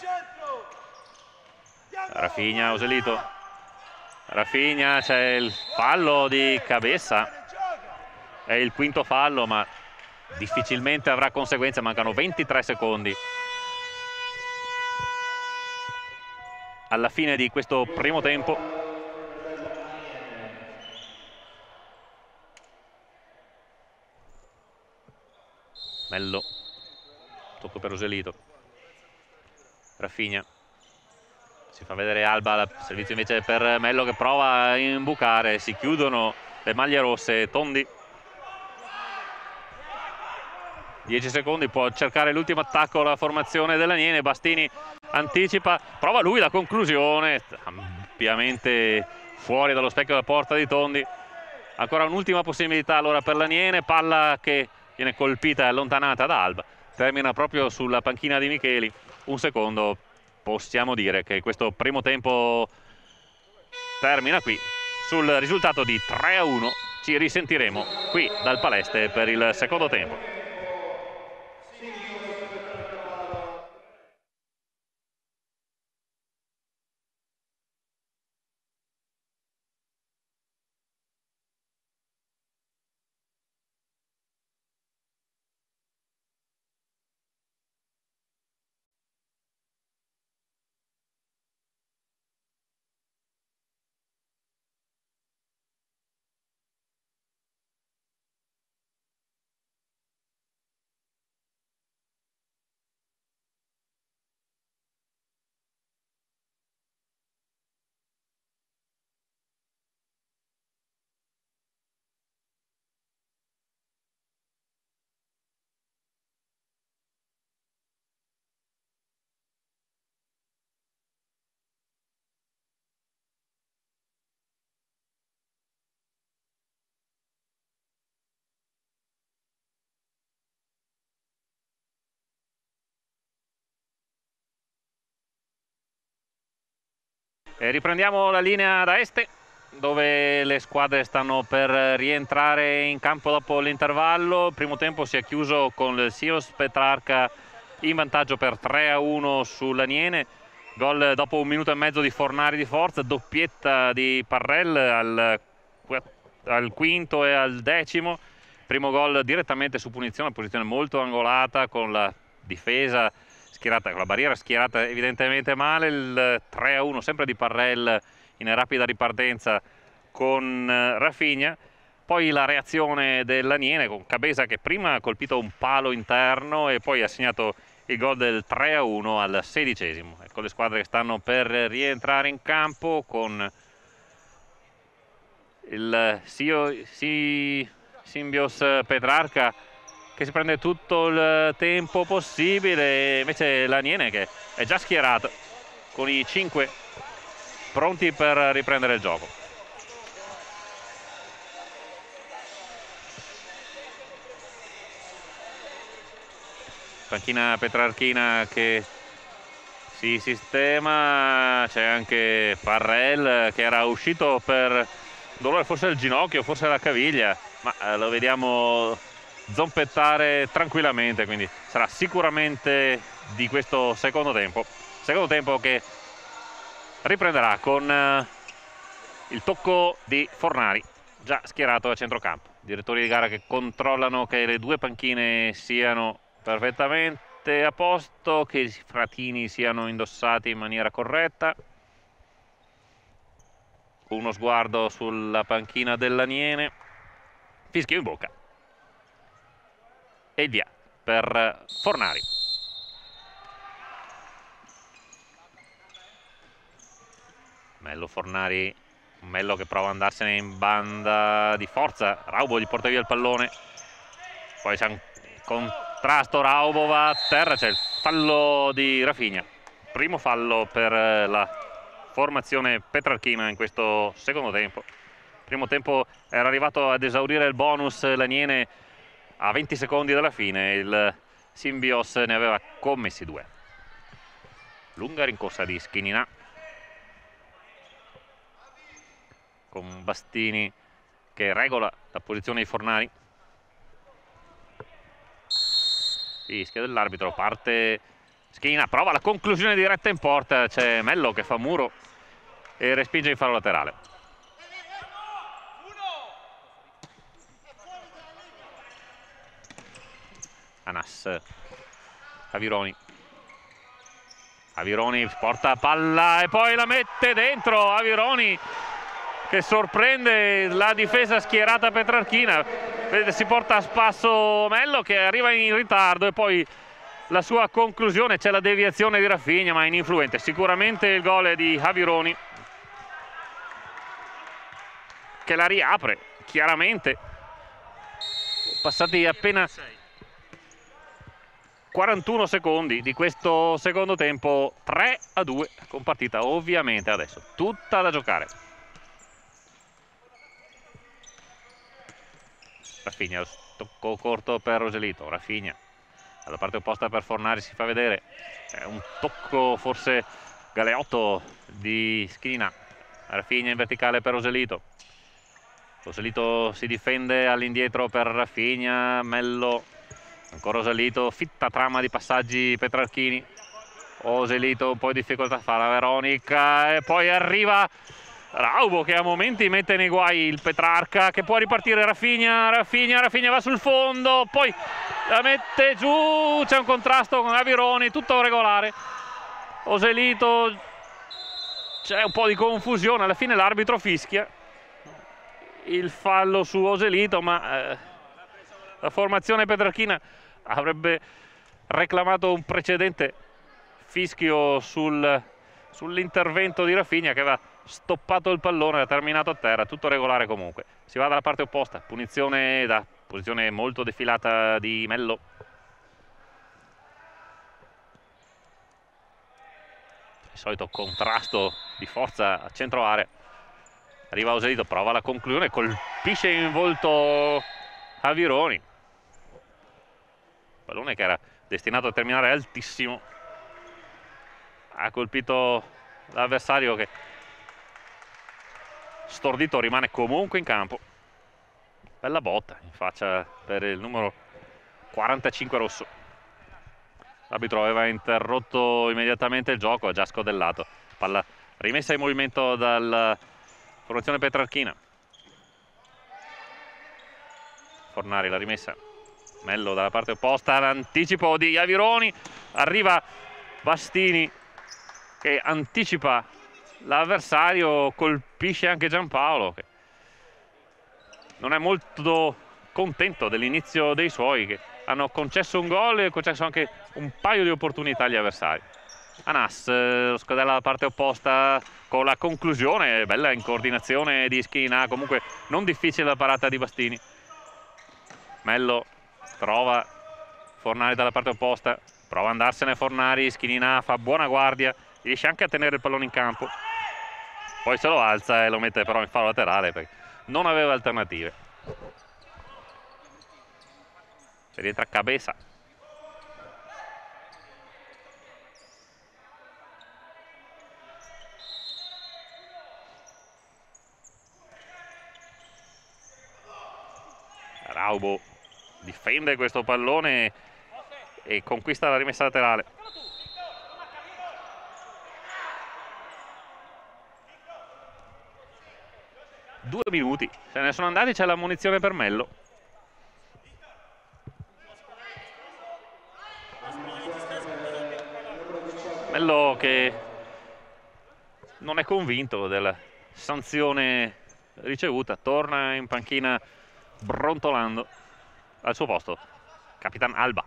Rafinha, Joselito. Rafinha, c'è il fallo di Cabeza, è il quinto fallo ma difficilmente avrà conseguenze, mancano ventitré secondi. alla fine di questo primo tempo. Mello, tocco per Uselito. Rafinha, si fa vedere Alba, servizio invece per Mello che prova a imbucare, si chiudono le maglie rosse. Tondi, dieci secondi, può cercare l'ultimo attacco la formazione dell'Aniene. Bastini anticipa, prova lui la conclusione, ampiamente fuori dallo specchio della porta di Tondi. Ancora un'ultima possibilità allora per l'Aniene, palla che viene colpita e allontanata da Alba, termina proprio sulla panchina di Micheli. Un secondo, possiamo dire che questo primo tempo termina qui sul risultato di tre a uno. Ci risentiremo qui dal Palestre per il secondo tempo. E riprendiamo la linea da Este, dove le squadre stanno per rientrare in campo dopo l'intervallo. Il primo tempo si è chiuso con il Sios Petrarca in vantaggio per tre a uno sull'Aniene. Gol dopo un minuto e mezzo di Fornari di forza, doppietta di Parrell al, al quinto e al decimo. Primo gol direttamente su punizione, posizione molto angolata con la difesa schierata, con la barriera schierata evidentemente male. Il tre a uno sempre di Parrell in rapida ripartenza con Rafinha. Poi la reazione dell'Aniene con Cabeza che prima ha colpito un palo interno e poi ha segnato il gol del tre a uno al sedicesimo. Ecco le squadre che stanno per rientrare in campo con il Sio, si, Simbios Petrarca che si prende tutto il tempo possibile, invece l'Aniene che è già schierata con i cinque pronti per riprendere il gioco. Panchina petrarchina che si sistema, c'è anche Parrell che era uscito per dolore, forse il ginocchio, forse la caviglia, ma lo vediamo zompettare tranquillamente, quindi sarà sicuramente di questo secondo tempo. Secondo tempo che riprenderà con il tocco di Fornari, già schierato a centrocampo. Direttori di gara che controllano che le due panchine siano perfettamente a posto, che i fratini siano indossati in maniera corretta. Uno sguardo sulla panchina dell'Aniene, fischio in bocca e il via per Fornari. Mello Fornari, Mello che prova ad andarsene in banda di forza, Raubo gli porta via il pallone, poi c'è un contrasto, Raubo va a terra, c'è il fallo di Rafinha, primo fallo per la formazione petrarchina in questo secondo tempo. Primo tempo era arrivato ad esaurire il bonus l'Aniene a venti secondi dalla fine, il Simbios ne aveva commessi due. Lunga rincorsa di Schinina con Bastini che regola la posizione di Fornari. Fischio dell'arbitro, parte Schinina, prova la conclusione diretta in porta, c'è Mello che fa muro e respinge in fallo laterale. Anas, Avironi, Avironi porta palla e poi la mette dentro. Avironi che sorprende la difesa schierata petrarchina. Vedete, si porta a spasso Mello che arriva in ritardo e poi la sua conclusione, c'è la deviazione di Rafinha ma ininfluente. Sicuramente il gol di Avironi che la riapre chiaramente. Passati appena quarantuno secondi di questo secondo tempo, tre a due con partita ovviamente adesso tutta da giocare. Rafinha, tocco corto per Roselito. Rafinha alla parte opposta per Fornari, si fa vedere, è un tocco forse galeotto di Schiena. Rafinha in verticale per Roselito. Roselito si difende all'indietro per Rafinha. Mello, ancora Roselito, fitta trama di passaggi petrarchini. Roselito un po' di difficoltà fa la Veronica e poi arriva Raubo che a momenti mette nei guai il Petrarca, che può ripartire. Rafinha, Rafinha, Rafinha va sul fondo, poi la mette giù, c'è un contrasto con Avironi, tutto regolare. Roselito, c'è un po' di confusione, alla fine l'arbitro fischia il fallo su Roselito, ma eh, la formazione petrarchina avrebbe reclamato un precedente fischio sul, sull'intervento di Rafinha che aveva stoppato il pallone, ha terminato a terra, tutto regolare comunque. Si va dalla parte opposta, punizione da posizione molto defilata di Mello. Il solito contrasto di forza a centro area. Arriva Roselito, prova la conclusione, colpisce in volto Avironi. Pallone che era destinato a terminare altissimo. Ha colpito l'avversario che stordito rimane comunque in campo. Bella botta in faccia per il numero quarantacinque rosso. L'arbitro aveva interrotto immediatamente il gioco, ha già scodellato. Palla rimessa in movimento dalla formazione petrarchina. Fornari la rimessa. Mello dalla parte opposta, l'anticipo di Avironi. Arriva Bastini che anticipa l'avversario, colpisce anche Giampaolo che non è molto contento dell'inizio dei suoi, che hanno concesso un gol e concesso anche un paio di opportunità agli avversari. Anas, lo scodella dalla parte opposta con la conclusione, bella in coordinazione di Schiena, comunque non difficile la parata di Bastini. Mello trova Fornari dalla parte opposta, prova ad andarsene Fornari, Schiena fa buona guardia, riesce anche a tenere il pallone in campo, poi se lo alza e lo mette però in fallo laterale perché non aveva alternative. Se rientra Cabeza. Raubo difende questo pallone e conquista la rimessa laterale. Due minuti, se ne sono andati, c'è la munizione per Mello. Mello che non è convinto della sanzione ricevuta, torna in panchina brontolando. Al suo posto Capitan Alba.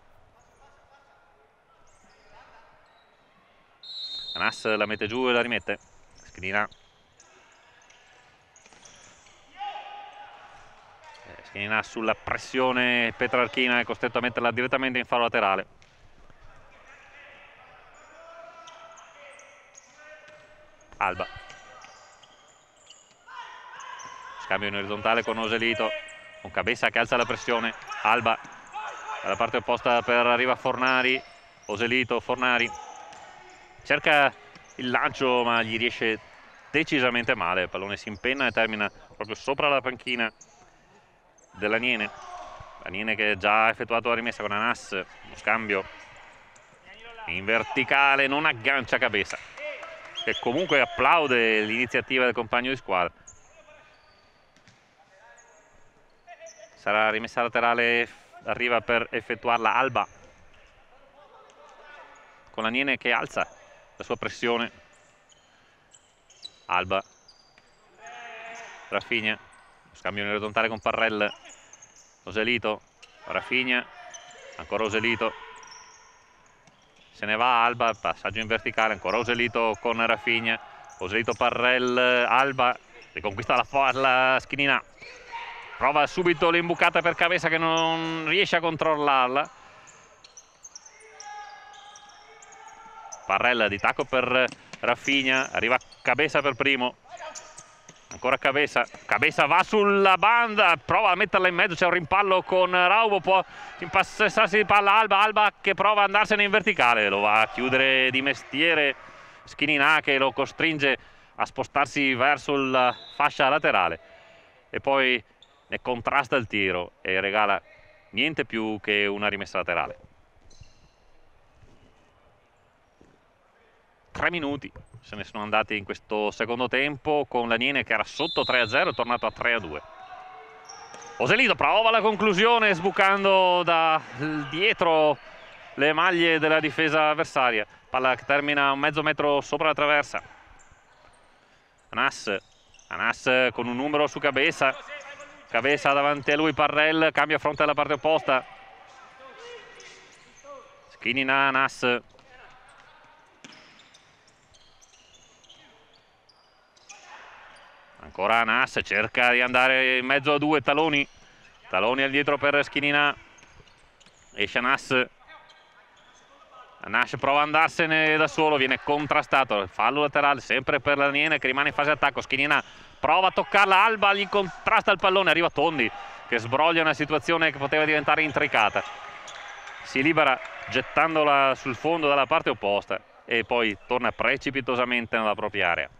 Anas la mette giù e la rimette. Schiena. Schiena sulla pressione petrarchina, è costretto a metterla direttamente in fallo laterale. Alba. Scambio in orizzontale con Roselito, con Cabeza che alza la pressione. Alba dalla parte opposta per arriva Fornari. Roselito, Fornari cerca il lancio ma gli riesce decisamente male. Il pallone si impenna e termina proprio sopra la panchina dell'Aniene. L'Aniene che ha già effettuato la rimessa con Anas. Lo scambio in verticale, non aggancia Cabeza, che comunque applaude l'iniziativa del compagno di squadra. Sarà rimessa laterale, arriva per effettuarla Alba, con l'Aniene che alza la sua pressione. Alba, Rafinha, scambio in orizzontale con Parrell, Oselito, Rafinha, ancora Oselito, se ne va Alba, passaggio in verticale, ancora Oselito con Rafinha, Oselito, Parrell, Alba, riconquista la, la Schinina, prova subito l'imbucata per Cabeza che non riesce a controllarla. Parrell di tacco per Rafinha, arriva Cabeza per primo, ancora Cabeza, Cabeza va sulla banda, prova a metterla in mezzo, c'è un rimpallo con Raubo, può impassarsi di palla Alba, Alba che prova ad andarsene in verticale, lo va a chiudere di mestiere Schinina che lo costringe a spostarsi verso la fascia laterale e poi ne contrasta il tiro e regala niente più che una rimessa laterale. Tre minuti se ne sono andati in questo secondo tempo con l'Aniene che era sotto tre a zero, è tornato a tre a due. Oselito prova la conclusione sbucando da dietro le maglie della difesa avversaria, palla che termina un mezzo metro sopra la traversa. Anas, Anas con un numero su Cabeza, Cabeza davanti a lui Parrell, cambia fronte alla parte opposta, Schinina, Anas, ancora Anas, cerca di andare in mezzo a due, Taloni, Taloni al dietro per Schinina, esce Anas, Anas prova ad andarsene da solo, viene contrastato, fallo laterale sempre per l'Aniene che rimane in fase attacco, Schinina prova a toccarla, Alba gli contrasta il pallone, arriva Tondi che sbroglia una situazione che poteva diventare intricata, si libera gettandola sul fondo dalla parte opposta e poi torna precipitosamente nella propria area.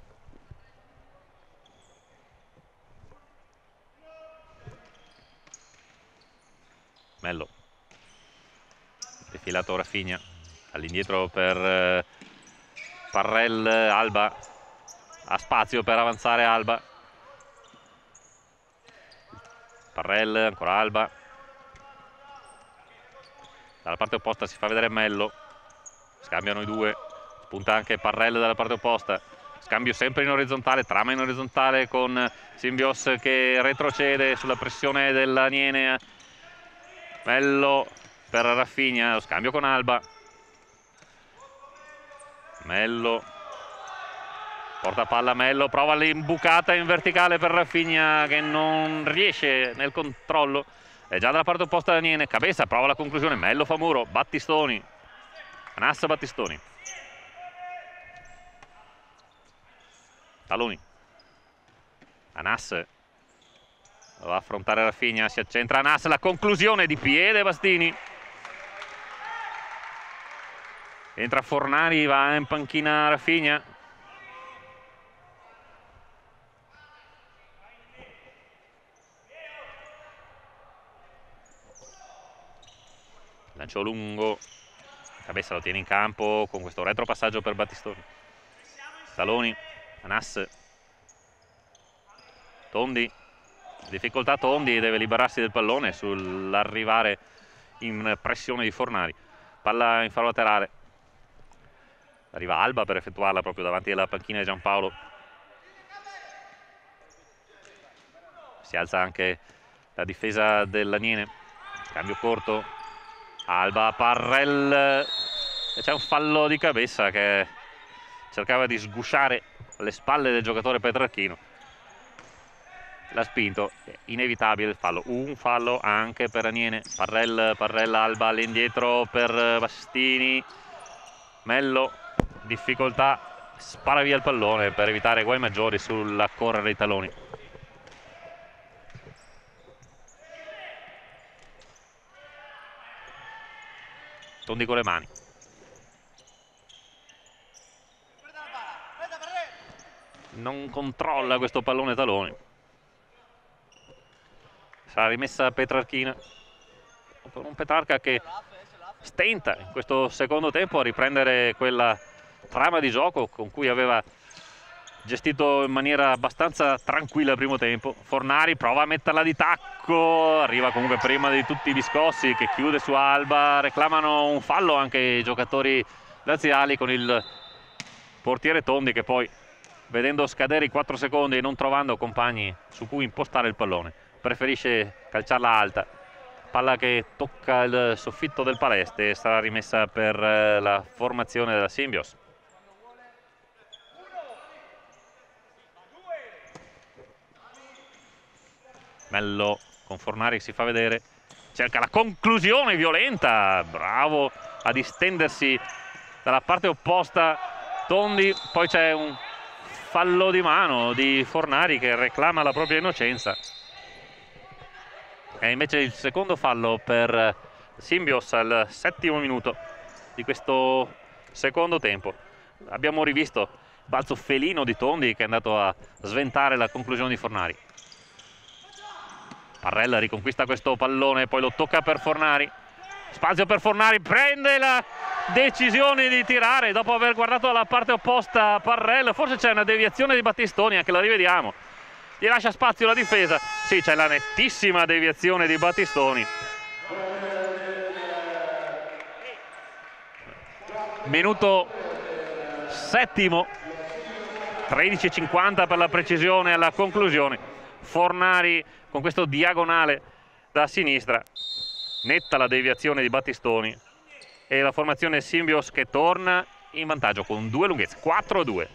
Mello, defilato Rafinha, all'indietro per eh, Parrell, Alba, ha spazio per avanzare Alba, Parrell, ancora Alba, dalla parte opposta si fa vedere Mello, scambiano i due, spunta anche Parrell dalla parte opposta, scambio sempre in orizzontale, trama in orizzontale con Simbios che retrocede sulla pressione dell'Aniene. Mello per Rafinha, lo scambio con Alba, Mello porta palla Mello, prova l'imbucata in verticale per Rafinha che non riesce nel controllo, è già dalla parte opposta da Niene, Cabeza prova la conclusione, Mello fa muro, Battistoni, Anas, Battistoni, Taloni, Anas va a affrontare Rafinha, si accentra Anas, la conclusione di piede Bastini, entra Fornari, va in panchina Rafinha, lancio lungo, Cabeza lo tiene in campo con questo retropassaggio per Battistoni, Taloni, Anas, Tondi, difficoltà Tondi, deve liberarsi del pallone sull'arrivare in pressione di Fornari, palla in fallo laterale, arriva Alba per effettuarla proprio davanti alla panchina di Giampaolo, si alza anche la difesa dell'Aniene, cambio corto, Alba, Parrell, e c'è un fallo di Cabeza che cercava di sgusciare le spalle del giocatore petrarchino, l'ha spinto, inevitabile il fallo, un fallo anche per Aniene, Parrell, Parrell, Alba all'indietro per Bastini, Mello, difficoltà, spara via il pallone per evitare guai maggiori sulla correre dei Taloni. Tondi con le mani, non controlla questo pallone Taloni, sarà rimessa Petrarchina per un Petrarca che stenta in questo secondo tempo a riprendere quella trama di gioco con cui aveva gestito in maniera abbastanza tranquilla il primo tempo. Fornari prova a metterla di tacco, arriva comunque prima di tutti i Viscossi che chiude su Alba, reclamano un fallo anche i giocatori laziali con il portiere Tondi, che poi, vedendo scadere i quattro secondi e non trovando compagni su cui impostare il pallone, preferisce calciarla alta. Palla che tocca il soffitto del Paleste e sarà rimessa per la formazione della Symbios. Mello con Fornari, si fa vedere, cerca la conclusione violenta, bravo a distendersi dalla parte opposta Tondi. Poi c'è un fallo di mano di Fornari che reclama la propria innocenza. E invece il secondo fallo per Symbios al settimo minuto di questo secondo tempo. Abbiamo rivisto il balzo felino di Tondi che è andato a sventare la conclusione di Fornari. Parrella riconquista questo pallone, poi lo tocca per Fornari. Spazio per Fornari, prende la decisione di tirare dopo aver guardato alla parte opposta Parrella. Forse c'è una deviazione di Battistoni, anche la rivediamo. Gli lascia spazio la difesa. Sì, c'è la nettissima deviazione di Battistoni. Minuto settimo, tredici e cinquanta per la precisione alla conclusione. Fornari con questo diagonale da sinistra. Netta la deviazione di Battistoni e la formazione Symbios che torna in vantaggio con due lunghezze, quattro a due.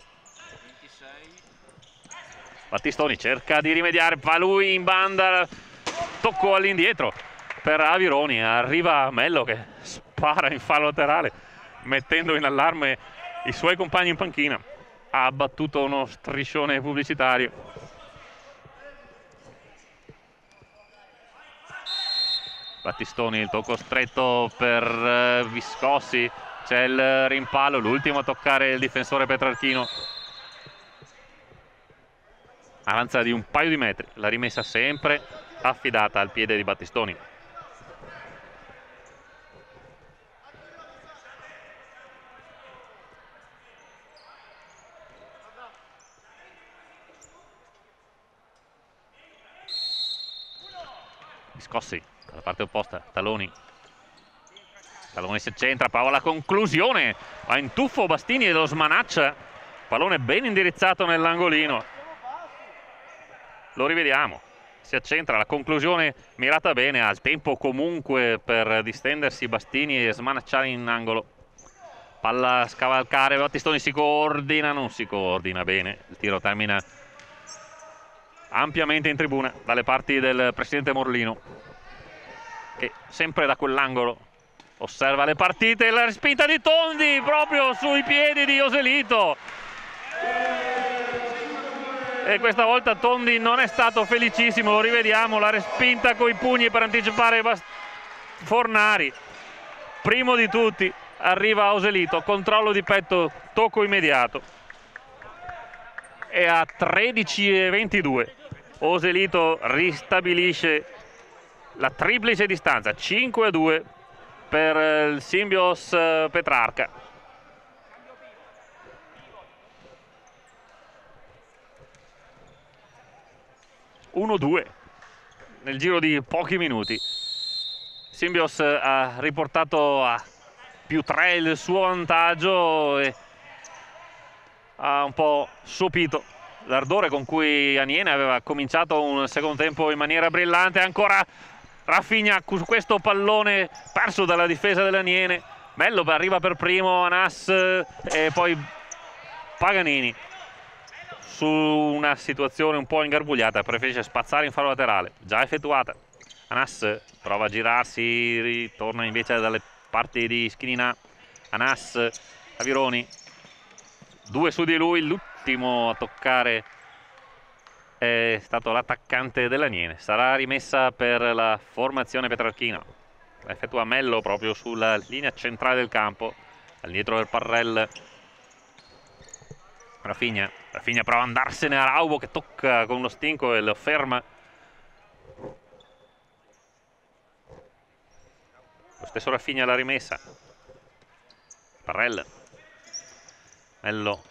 Battistoni cerca di rimediare, va lui in banda, tocco all'indietro per Avironi, arriva Mello che spara in fallo laterale mettendo in allarme i suoi compagni in panchina. Ha battuto uno striscione pubblicitario. Battistoni, il tocco stretto per Viscossi, c'è il rimpallo, l'ultimo a toccare il difensore Petrarchino. Avanza di un paio di metri, la rimessa sempre affidata al piede di Battistoni. Viscossi dalla parte opposta, Taloni. Taloni si accentra, prova la conclusione, va in tuffo Bastini e lo smanaccia. Pallone ben indirizzato nell'angolino. Lo rivediamo, si accentra, la conclusione mirata bene, ha il tempo comunque per distendersi Bastini e smanacciare in angolo. Palla a scavalcare, Battistoni si coordina, non si coordina bene, il tiro termina ampiamente in tribuna dalle parti del presidente Morlino, che sempre da quell'angolo osserva le partite. La respinta di Tondi proprio sui piedi di Joselito. E questa volta Tondi non è stato felicissimo, lo rivediamo, la respinta coi pugni per anticipare Fornari. Primo di tutti arriva Joselito, controllo di petto, tocco immediato. E a tredici e ventidue Joselito ristabilisce la triplice distanza, cinque a due per il Symbios Petrarca. uno due nel giro di pochi minuti. Symbios ha riportato a più tre il suo vantaggio e ha un po' sopito l'ardore con cui Aniene aveva cominciato un secondo tempo in maniera brillante. Ancora Rafinha su questo pallone perso dalla difesa dell'Aniene. Mello arriva per primo, Anas e poi Paganini. Su una situazione un po' ingarbugliata preferisce spazzare in fallo laterale, già effettuata. Anas prova a girarsi, ritorna invece dalle parti di Schinina. Anas, Avironi, due su di lui, l'ultimo a toccare è stato l'attaccante dell'Aniene. Sarà rimessa per la formazione petrarchina. La effettua Mello proprio sulla linea centrale del campo, all'indietro del Parrell. Rafinha, Rafinha prova ad andarsene a Raubo che tocca con lo stinco e lo ferma. Lo stesso Rafinha l'ha rimessa. Parrell. Mello.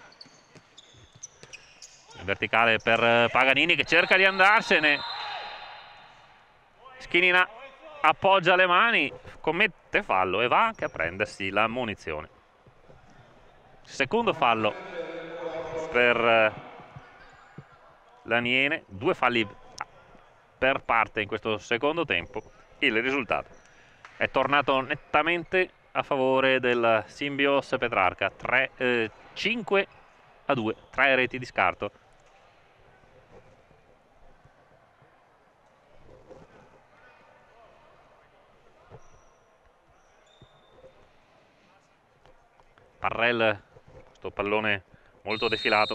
In verticale per Paganini che cerca di andarsene. Schinina appoggia le mani, commette fallo e va anche a prendersi la munizione. Secondo fallo per l'Aniene, due falli per parte in questo secondo tempo. Il risultato è tornato nettamente a favore del Simbios Petrarca, eh, cinque a due, tre reti di scarto. Parrell, questo pallone molto defilato,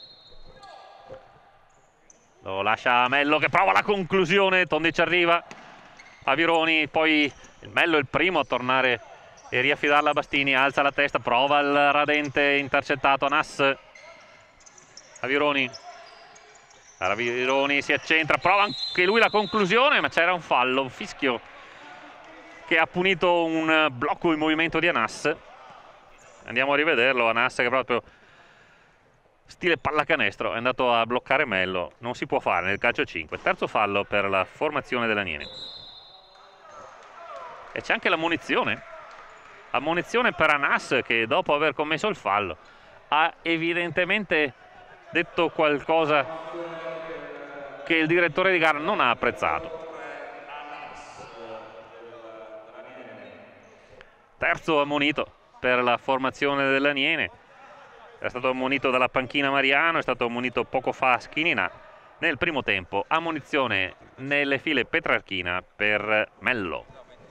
lo lascia Mello che prova la conclusione, Tondi ci arriva, Avironi, poi Mello è il primo a tornare e riaffidarla a Bastini, alza la testa, prova il radente intercettato, Nas, Avironi, Avironi si accentra, prova anche lui la conclusione, ma c'era un fallo, un fischio che ha punito un blocco in movimento di Anas. Andiamo a rivederlo, Anas che proprio stile pallacanestro è andato a bloccare Mello, non si può fare nel calcio cinque, terzo fallo per la formazione dell'Aniene. E c'è anche l'ammonizione, ammonizione per Anas che dopo aver commesso il fallo ha evidentemente detto qualcosa che il direttore di gara non ha apprezzato. Terzo ammonito per la formazione dell'Aniene, è stato ammonito dalla panchina Mariano, è stato ammonito poco fa Schinina nel primo tempo, ammonizione nelle file petrarchina per Mello.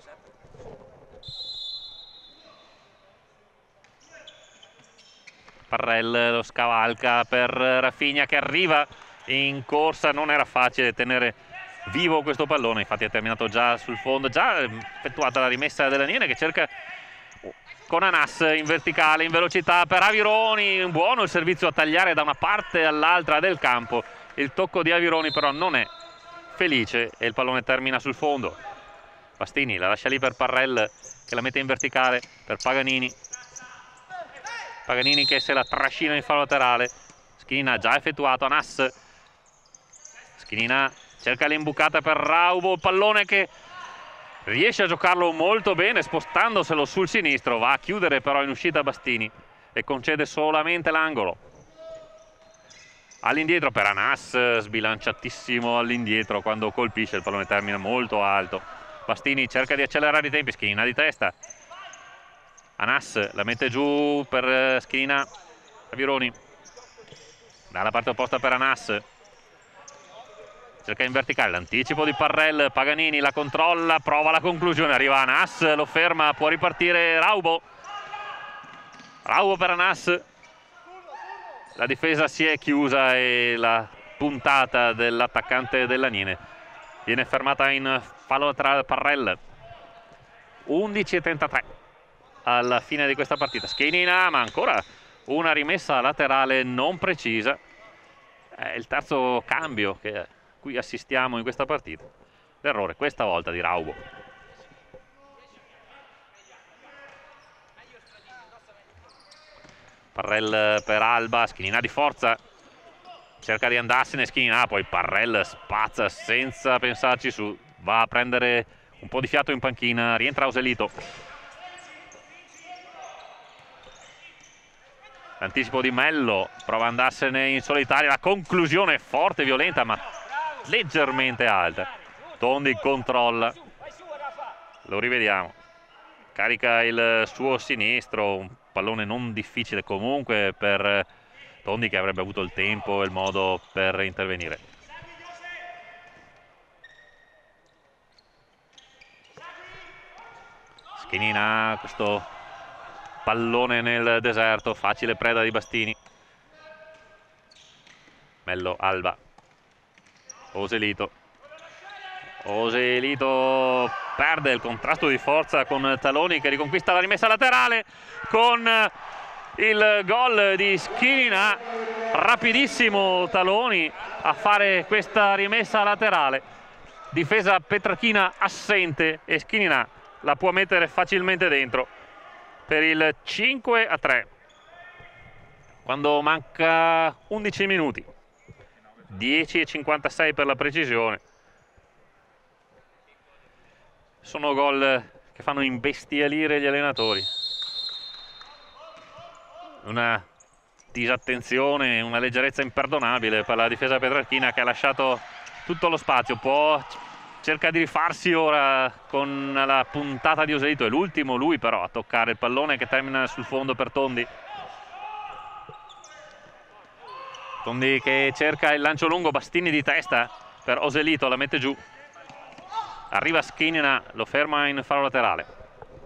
Parrell lo scavalca per Rafinha che arriva in corsa, non era facile tenere vivo questo pallone, infatti è terminato già sul fondo, già effettuata la rimessa dell'Aniene che cerca con Anas in verticale, in velocità per Avironi, buono il servizio a tagliare da una parte all'altra del campo, il tocco di Avironi però non è felice e il pallone termina sul fondo. Bastini la lascia lì per Parrell che la mette in verticale per Paganini, Paganini che se la trascina in fallo laterale, Schinina già effettuato, Anas, Schinina cerca l'imbucata per Raubo, pallone che riesce a giocarlo molto bene spostandoselo sul sinistro, va a chiudere però in uscita Bastini e concede solamente l'angolo. All'indietro per Anas, sbilanciatissimo all'indietro quando colpisce, il pallone termina molto alto. Bastini cerca di accelerare i tempi, Schinina di testa, Anas la mette giù per Schinina, Avironi dalla parte opposta per Anas, cerca in verticale l'anticipo di Parrell, Paganini la controlla, prova la conclusione, arriva Anas, lo ferma, può ripartire Raubo, Raubo per Anas, la difesa si è chiusa e la puntata dell'attaccante dell'Aniene viene fermata in fallo laterale Parrell. Undici e trentatré alla fine di questa partita, Schinina, ma ancora una rimessa laterale non precisa, è il terzo cambio che cui assistiamo in questa partita, l'errore questa volta di Raubo. Parrell per Alba, Schinina di forza, cerca di andarsene Schinina, poi Parrell spazza senza pensarci su, va a prendere un po' di fiato in panchina, rientra Oselito. L'anticipo di Mello, prova ad andarsene in solitaria, la conclusione forte e violenta ma leggermente alta. Tondi controlla, lo rivediamo, carica il suo sinistro, un pallone non difficile comunque per Tondi che avrebbe avuto il tempo e il modo per intervenire. Schinina, questo pallone nel deserto, facile preda di Bastini. Mello, Alba, Oselito, Oselito perde il contrasto di forza con Taloni che riconquista la rimessa laterale con il gol di Schinina, rapidissimo Taloni a fare questa rimessa laterale, difesa petrarchina assente e Schinina la può mettere facilmente dentro per il cinque a tre quando manca undici minuti, dieci e cinquantasei per la precisione. Sono gol che fanno imbestialire gli allenatori. Una disattenzione, una leggerezza imperdonabile per la difesa petrarchina, che ha lasciato tutto lo spazio. Può cerca di rifarsi ora con la puntata di Oselito, è l'ultimo lui però a toccare il pallone, che termina sul fondo per Tondi. Tondi che cerca il lancio lungo, Bastini di testa per Oselito, la mette giù. Arriva Schinina, lo ferma in fallo laterale.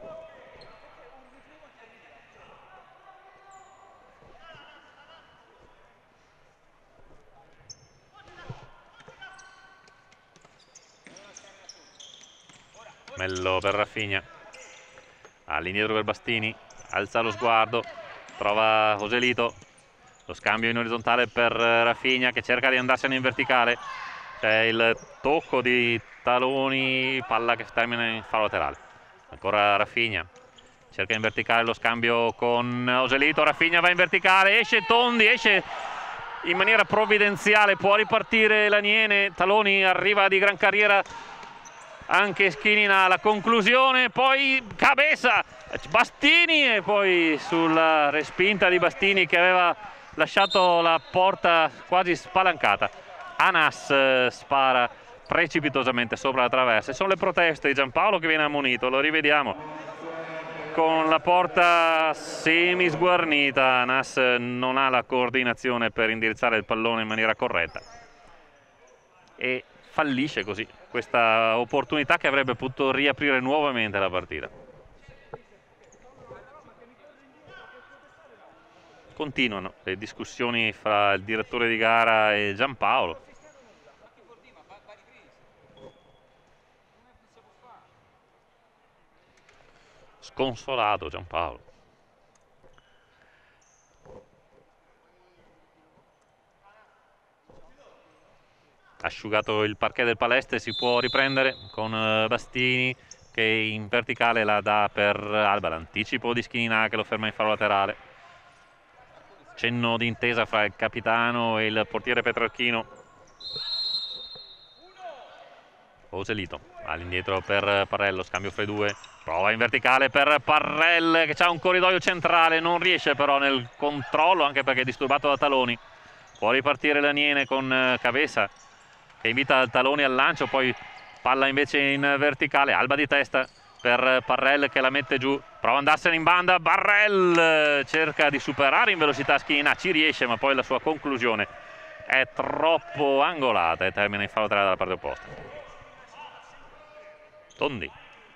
Mello per Rafinha, all'indietro per Bastini, alza lo sguardo, trova Oselito, lo scambio in orizzontale per Rafinha che cerca di andarsene in verticale, c'è il tocco di taloni, palla che termina in fallo laterale. Ancora Rafinha, cerca in verticale lo scambio con Oselito, Rafinha va in verticale, esce Tondi, esce in maniera provvidenziale, può ripartire l'Aniene, Taloni arriva di gran carriera anche Schinina alla conclusione, poi Cabeza, Bastini, e poi sulla respinta di Bastini che aveva lasciato la porta quasi spalancata. Anas spara precipitosamente sopra la traversa. Sono le proteste di Giampaolo che viene ammonito, lo rivediamo con la porta semi sguarnita. Anas non ha la coordinazione per indirizzare il pallone in maniera corretta e fallisce così questa opportunità che avrebbe potuto riaprire nuovamente la partita. Continuano le discussioni fra il direttore di gara e Giampaolo. Sconsolato Giampaolo. Asciugato il parquet del Palestre, si può riprendere con Bastini che in verticale la dà per Alba, l'anticipo di Schinina che lo ferma in fallo laterale. Cenno di intesa fra il capitano e il portiere petrarchino. Oselito all'indietro per Parrello, scambio fra i due, prova in verticale per Parrell che ha un corridoio centrale, non riesce però nel controllo anche perché è disturbato da Taloni. Può ripartire l'Aniene con Cabeza che invita Taloni al lancio, poi palla invece in verticale, Alba di testa per Parrell che la mette giù, prova ad andarsene in banda, Parrell cerca di superare in velocità Schinina, ci riesce ma poi la sua conclusione è troppo angolata e termina in fallo laterale dalla parte opposta. Tondi.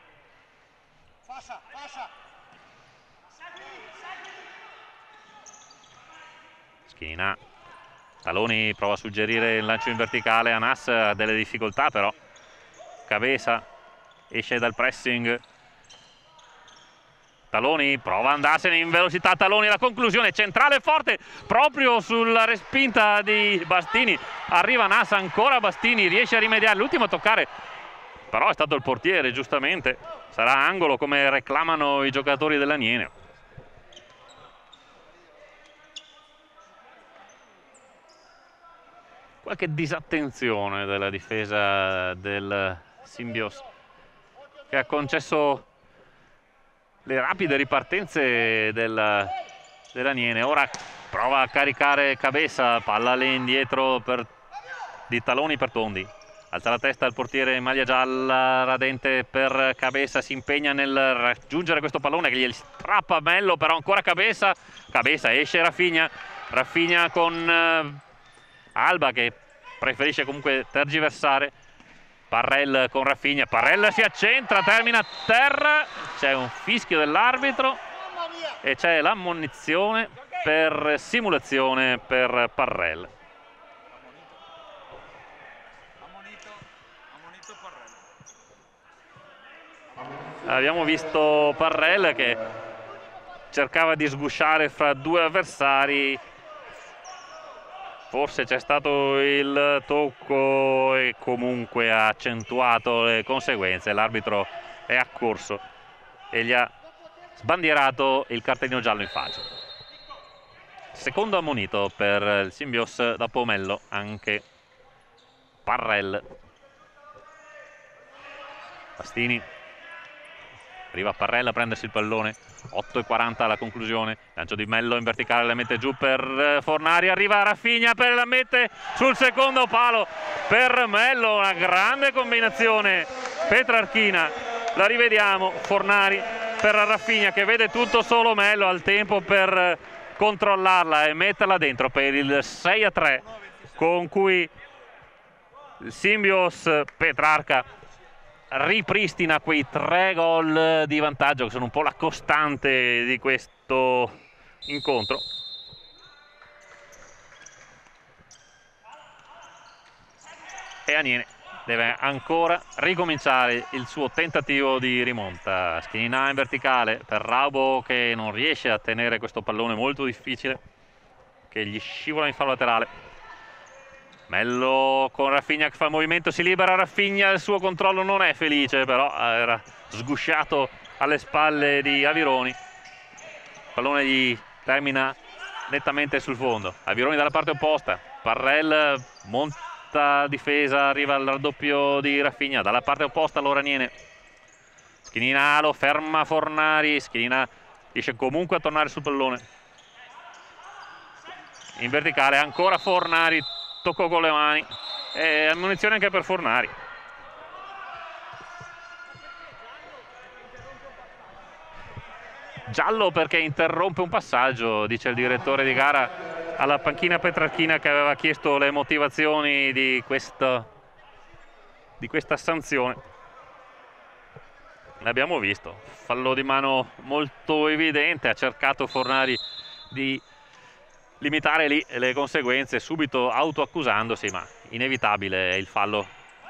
Schinina. Taloni prova a suggerire il lancio in verticale, Anas ha delle difficoltà però. Cabeza esce dal pressing. Taloni prova ad andarsene in velocità, Taloni la conclusione centrale forte proprio sulla respinta di Bastini. Arriva Anas, ancora Bastini, riesce a rimediare, l'ultimo a toccare però è stato il portiere, giustamente. Sarà angolo come reclamano i giocatori dell'Aniene. Qualche disattenzione della difesa del Simbios che ha concesso le rapide ripartenze del, dell'Aniene. Ora prova a caricare Cabeza, palla all'indietro per, di Taloni per Tondi. Alza la testa il portiere in maglia gialla, radente per Cabeza, si impegna nel raggiungere questo pallone che gli strappa Mello, però ancora Cabeza, Cabeza esce Rafinha, Rafinha con eh, Alba che preferisce comunque tergiversare, Parrell con Rafinha, Parrell si accentra, termina a terra, c'è un fischio dell'arbitro e c'è l'ammonizione per simulazione per Parrell. Abbiamo visto Parrell che cercava di sgusciare fra due avversari, forse c'è stato il tocco e comunque ha accentuato le conseguenze. L'arbitro è accorso e gli ha sbandierato il cartellino giallo in faccia. Secondo ammonito per il Simbios dopo Mello, anche Parrell. Bastini arriva Parrella a prendersi il pallone, otto e quaranta alla conclusione, lancio di Mello in verticale, la mette giù per Fornari, arriva Rafinha per la mette sul secondo palo per Mello, una grande combinazione petrarchina, la rivediamo, Fornari per Rafinha che vede tutto solo Mello, al tempo per controllarla e metterla dentro per il sei a tre, con cui il Symbios Petrarca ripristina quei tre gol di vantaggio che sono un po' la costante di questo incontro. E Aniene deve ancora ricominciare il suo tentativo di rimonta. Schina in verticale per Raubo che non riesce a tenere questo pallone molto difficile, che gli scivola in fallo laterale. Mello con Rafinha che fa il movimento, si libera Rafinha, il suo controllo non è felice, però era sgusciato alle spalle di Avironi. Il pallone gli termina nettamente sul fondo. Avironi dalla parte opposta, Parrell monta difesa, arriva al raddoppio di Rafinha dalla parte opposta, allora Niene. Schinina lo ferma Fornari, Schinina riesce comunque a tornare sul pallone. In verticale ancora Fornari, toccò con le mani e ammonizione anche per Fornari. Giallo perché interrompe un passaggio, dice il direttore di gara alla panchina petrarchina, che aveva chiesto le motivazioni di questa, di questa sanzione. L'abbiamo visto, fallo di mano molto evidente, ha cercato Fornari di limitare lì le conseguenze, subito autoaccusandosi, ma inevitabile è il fallo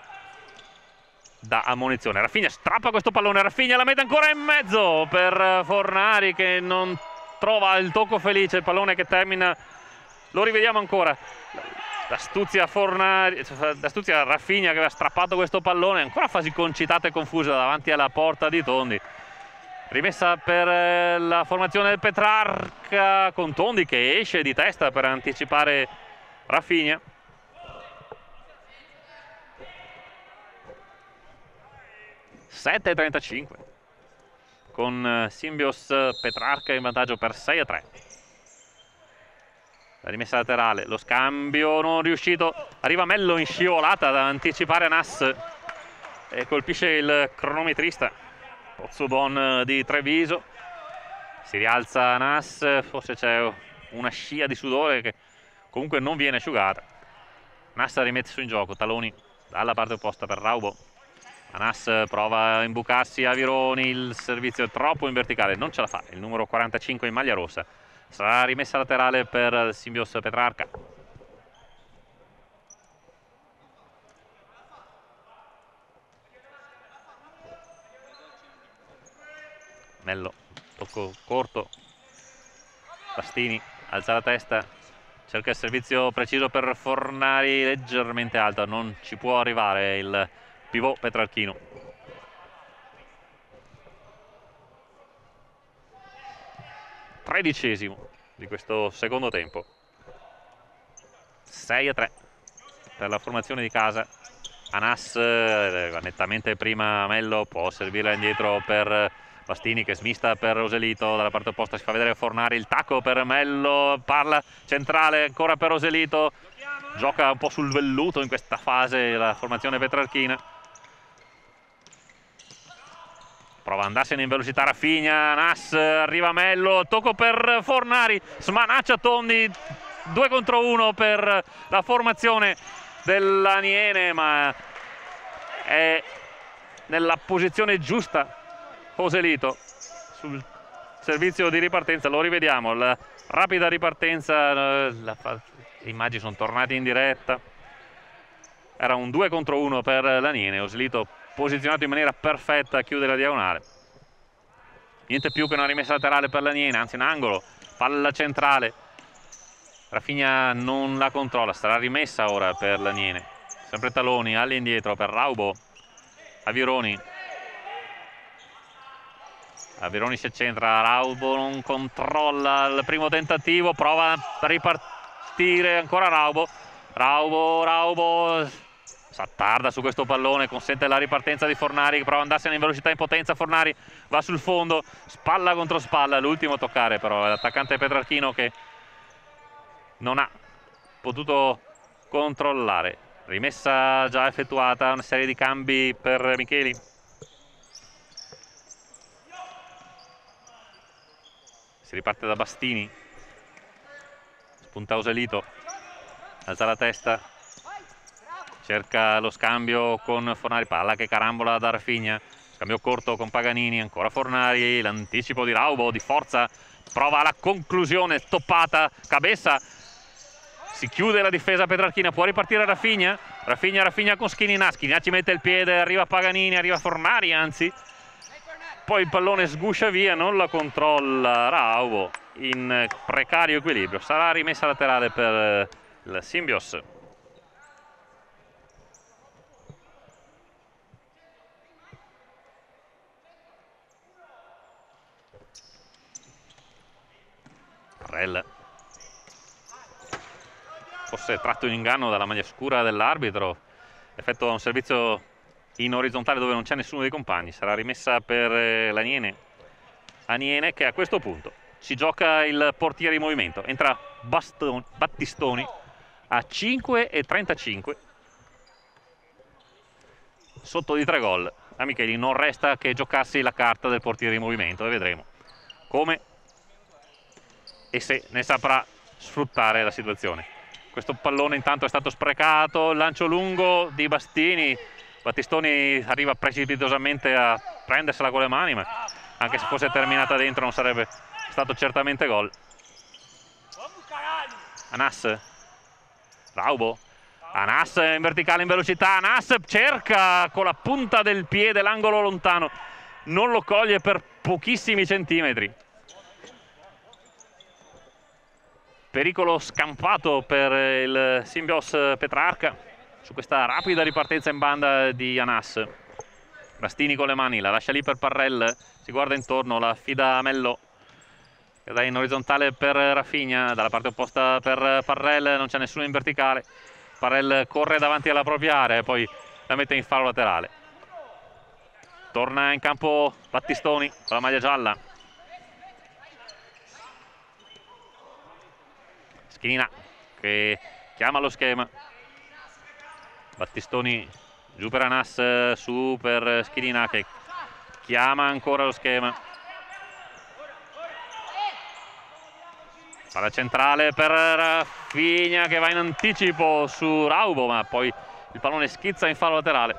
da ammonizione. Rafinha strappa questo pallone, Rafinha la mette ancora in mezzo per Fornari che non trova il tocco felice, il pallone che termina, lo rivediamo ancora, l'astuzia Fornari, l'astuzia Rafinha che aveva strappato questo pallone, ancora fasi concitata e confusa davanti alla porta di Tondi. Rimessa per la formazione del Petrarca con Tondi che esce di testa per anticipare Rafinha. sette e trentacinque con Symbios Petrarca in vantaggio per sei a tre. La rimessa laterale, lo scambio non riuscito, arriva Mello in scivolata ad anticipare Nas e colpisce il cronometrista Pozzobon di Treviso. Si rialza Nas, forse c'è una scia di sudore che comunque non viene asciugata. Nas rimette in gioco, Taloni dalla parte opposta per Raubo. Nas prova a imbucarsi a Vironi, il servizio è troppo in verticale, non ce la fa, il numero quarantacinque in maglia rossa. Sarà rimessa laterale per Symbios Petrarca. Mello, tocco corto, Bastini alza la testa, cerca il servizio preciso per Fornari, leggermente alto, non ci può arrivare il pivot petrarchino. Tredicesimo di questo secondo tempo, sei a tre per la formazione di casa. Anas eh, nettamente prima Mello, può servirla indietro per Bastini che smista per Roselito, dalla parte opposta si fa vedere Fornari, il tacco per Mello, parla centrale ancora per Roselito, gioca un po' sul velluto in questa fase la formazione petrarchina. Prova ad andarsene in velocità Rafinha, Nas, arriva Mello, tocco per Fornari, smanaccia Tondi, due contro uno per la formazione dell'Aniene, ma è nella posizione giusta Joselito sul servizio di ripartenza. Lo rivediamo, la rapida ripartenza, la, le immagini sono tornate in diretta, era un due contro uno per l'Aniene. Joselito posizionato in maniera perfetta a chiudere la diagonale, niente più che una rimessa laterale per l'Aniene, anzi un angolo, palla centrale, Rafinha non la controlla, sarà rimessa ora per l'Aniene, sempre Taloni all'indietro per Raubo, Avironi, Avironi si accentra, Raubo non controlla il primo tentativo, prova a ripartire ancora Raubo, Raubo, Raubo s'attarda su questo pallone, consente la ripartenza di Fornari che prova ad andarsene in velocità e in potenza. Fornari va sul fondo, spalla contro spalla, l'ultimo a toccare però è l'attaccante Petrarchino che non ha potuto controllare. Rimessa già effettuata, una serie di cambi per Micheli. Si riparte da Bastini, spunta Oselito, alza la testa, cerca lo scambio con Fornari, palla che carambola da Rafinha, scambio corto con Paganini, ancora Fornari, l'anticipo di Raubo, di forza, prova la conclusione, stoppata, Cabessa, si chiude la difesa Petrarchina, può ripartire Rafinha, Rafinha, Rafinha con Schininà, Schininà ci mette il piede, arriva Paganini, arriva Fornari anzi, poi il pallone sguscia via, non la controlla Raubo, in precario equilibrio, sarà rimessa laterale per il Simbios. Parrell, forse tratto in inganno dalla maglia scura dell'arbitro, effettua un servizio in orizzontale dove non c'è nessuno dei compagni, sarà rimessa per l'Aniene. Aniene che a questo punto si gioca il portiere in movimento, entra Bastoni, Battistoni a cinque e trentacinque, sotto di tre gol. A Micheli non resta che giocarsi la carta del portiere in movimento e vedremo come e se ne saprà sfruttare la situazione. Questo pallone intanto è stato sprecato, lancio lungo di Bastini, Battistoni arriva precipitosamente a prendersela con le mani, ma anche se fosse terminata dentro non sarebbe stato certamente gol. Anas, Raubo, Anas in verticale in velocità, Anas cerca con la punta del piede l'angolo lontano, non lo coglie per pochissimi centimetri. Pericolo scampato per il Simbios Petrarca su questa rapida ripartenza in banda di Anas. Bastini con le mani, la lascia lì per Parrell, si guarda intorno, la affida a Mello che dà in orizzontale per Rafinha, dalla parte opposta per Parrell, non c'è nessuno in verticale. Parrell corre davanti alla propria area e poi la mette in fallo laterale. Torna in campo Battistoni con la maglia gialla. Schininà che chiama lo schema. Battistoni giù per Anas, su per Schininà che chiama ancora lo schema. Palla centrale per Rafinha che va in anticipo su Raubo, ma poi il pallone schizza in fallo laterale.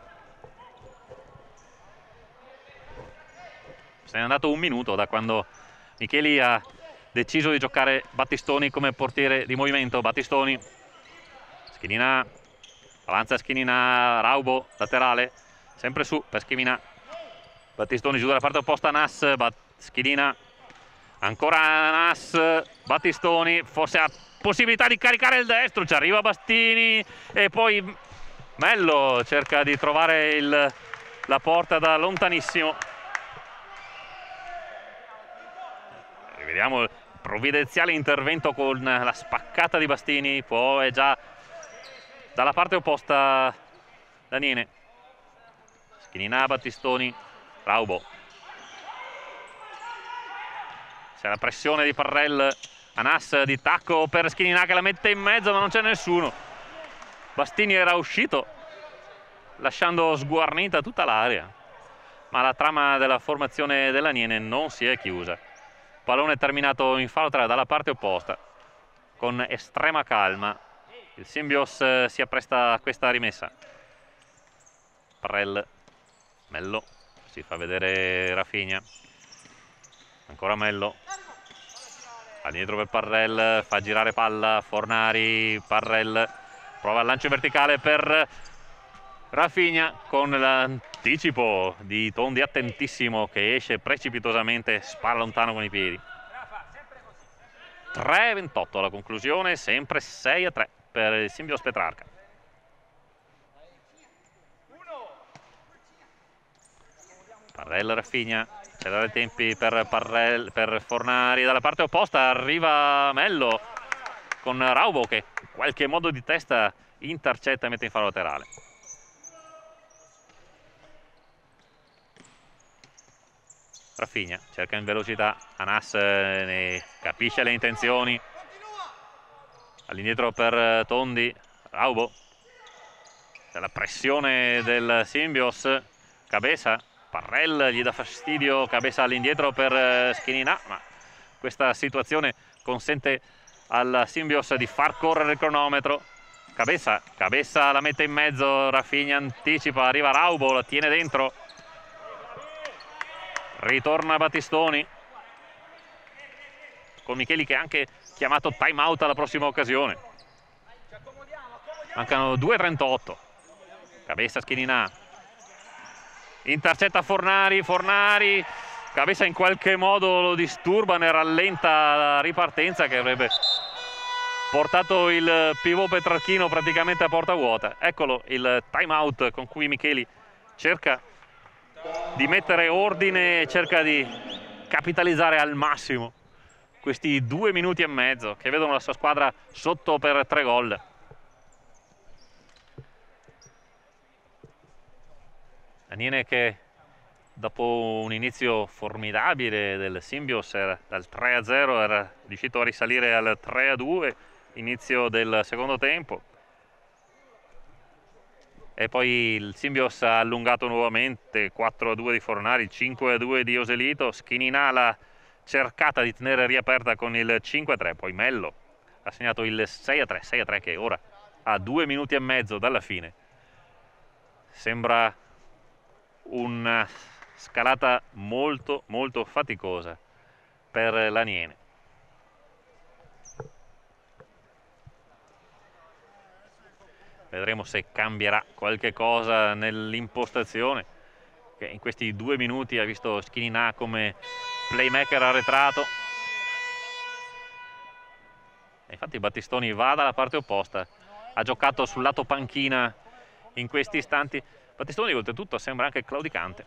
Se n'è andato un minuto da quando Micheli ha deciso di giocare Battistoni come portiere di movimento. Battistoni, Schininà, avanza Schininà, Raubo, laterale, sempre su per Schininà. Battistoni giù dalla parte opposta, Nas, Schininà, ancora Nas, Battistoni, forse ha possibilità di caricare il destro, ci arriva Bastini e poi Mello cerca di trovare il, la porta da lontanissimo. Rivediamo il provvidenziale intervento con la spaccata di Bastini, poi è già dalla parte opposta Daniele. Schininà, Battistoni, Raubo. C'è la pressione di Parrell, Anas di tacco per Schininà che la mette in mezzo ma non c'è nessuno. Bastini era uscito lasciando sguarnita tutta l'area, ma la trama della formazione dell'Aniene non si è chiusa. Pallone terminato in fallo dalla parte opposta con estrema calma. Il Simbios si appresta a questa rimessa. Parrell, Mello, si fa vedere Rafinha, ancora Mello, va dietro per Parrell, fa girare palla, Fornari, Parrell, prova il lancio verticale per Rafinha con l'anticipo di Tondi attentissimo che esce precipitosamente, spara lontano con i piedi. tre ventotto alla conclusione, sempre sei a tre per il Simbios Petrarca. Parrell, Rafinha, c'è da dare tempi per, Parrell, per Fornari, dalla parte opposta arriva Mello con Raubo che in qualche modo di testa intercetta e mette in fallo laterale. Rafinha cerca in velocità, Anas ne capisce le intenzioni, all'indietro per Tondi, Raubo, c'è la pressione del Simbios, Cabeza, Parrell gli dà fastidio, Cabeza all'indietro per Schininà, ma questa situazione consente al Simbios di far correre il cronometro. Cabeza, Cabeza la mette in mezzo, Rafinha anticipa, arriva Raubo, la tiene dentro, ritorna Battistoni, con Micheli che ha anche chiamato time out alla prossima occasione. Mancano due e trentotto. Cabeza, Schininà, intercetta Fornari, Fornari, Cabeza in qualche modo lo disturba, ne rallenta la ripartenza che avrebbe portato il pivot petrarchino praticamente a porta vuota. Eccolo il time out con cui Micheli cerca di mettere ordine e cerca di capitalizzare al massimo questi due minuti e mezzo che vedono la sua squadra sotto per tre gol. Aniene che dopo un inizio formidabile del Simbios, era dal tre a zero, era riuscito a risalire al tre a due, inizio del secondo tempo. E poi il Simbios ha allungato nuovamente, quattro a due di Fornari, cinque a due di Joselito, Schininà l'ha cercata di tenere riaperta con il cinque a tre, poi Mello ha segnato il sei a tre, sei a tre che ora a due minuti e mezzo dalla fine sembra una scalata molto molto faticosa per l'Aniene. Vedremo se cambierà qualche cosa nell'impostazione, che in questi due minuti ha visto Schininà come playmaker arretrato. E infatti Battistoni va dalla parte opposta, ha giocato sul lato panchina in questi istanti. Battistoni oltretutto sembra anche claudicante.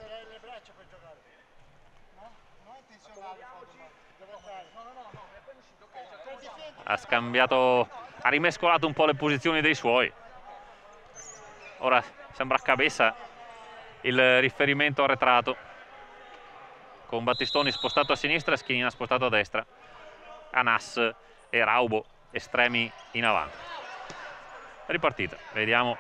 Ha scambiato, ha rimescolato un po' le posizioni dei suoi. Ora sembra Cabeza il riferimento arretrato, con Battistoni spostato a sinistra, Schininà spostato a destra, Anas e Raubo estremi in avanti. Ripartita, vediamo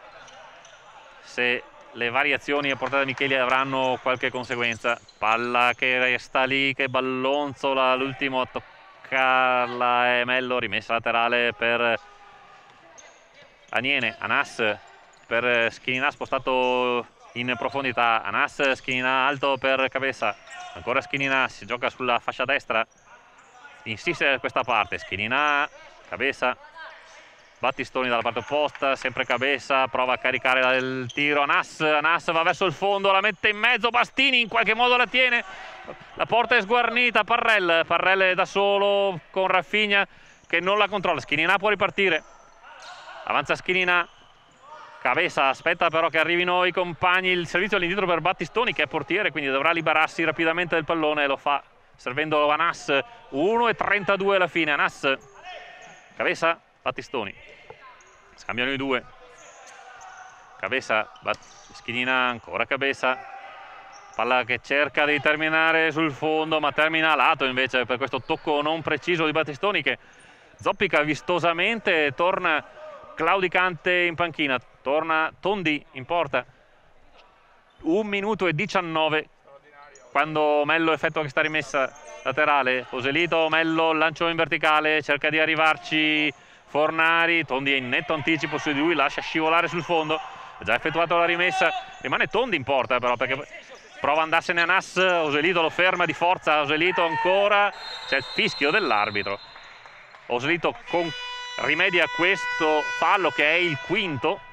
se le variazioni a portata Micheli avranno qualche conseguenza. Palla che resta lì, che ballonzola, l'ultimo a toccarla è Mello, rimessa laterale per Aniene, Anas per Schininà spostato in profondità, Anas, Schininà alto per Cabeza, ancora Schininà, si gioca sulla fascia destra, insiste da questa parte, Schininà, Cabeza, Battistoni dalla parte opposta, sempre Cabeza, prova a caricare il tiro, Anas, Anas va verso il fondo, la mette in mezzo, Bastini in qualche modo la tiene, la porta è sguarnita, Parrell, Parrell è da solo con Rafinha che non la controlla, Schininà può ripartire, avanza Schininà, Cabeza aspetta però che arrivino i compagni, il servizio all'indietro per Battistoni che è portiere, quindi dovrà liberarsi rapidamente del pallone e lo fa servendo Anas. uno e trentadue alla fine, Anas, Cabeza, Battistoni, scambiano i due, Cabeza, Schininà, ancora Cabeza, palla che cerca di terminare sul fondo ma termina a lato invece per questo tocco non preciso di Battistoni che zoppica vistosamente e torna claudicante in panchina. Torna Tondi in porta, un minuto e diciannove quando Mello effettua questa rimessa laterale, Joselito, Mello, lancio in verticale, cerca di arrivarci Fornari, Tondi è in netto anticipo su di lui, lascia scivolare sul fondo, ha già effettuato la rimessa, rimane Tondi in porta però perché prova ad andarsene a Nas, Joselito lo ferma di forza, Joselito ancora, c'è il fischio dell'arbitro, Joselito con rimedia questo fallo che è il quinto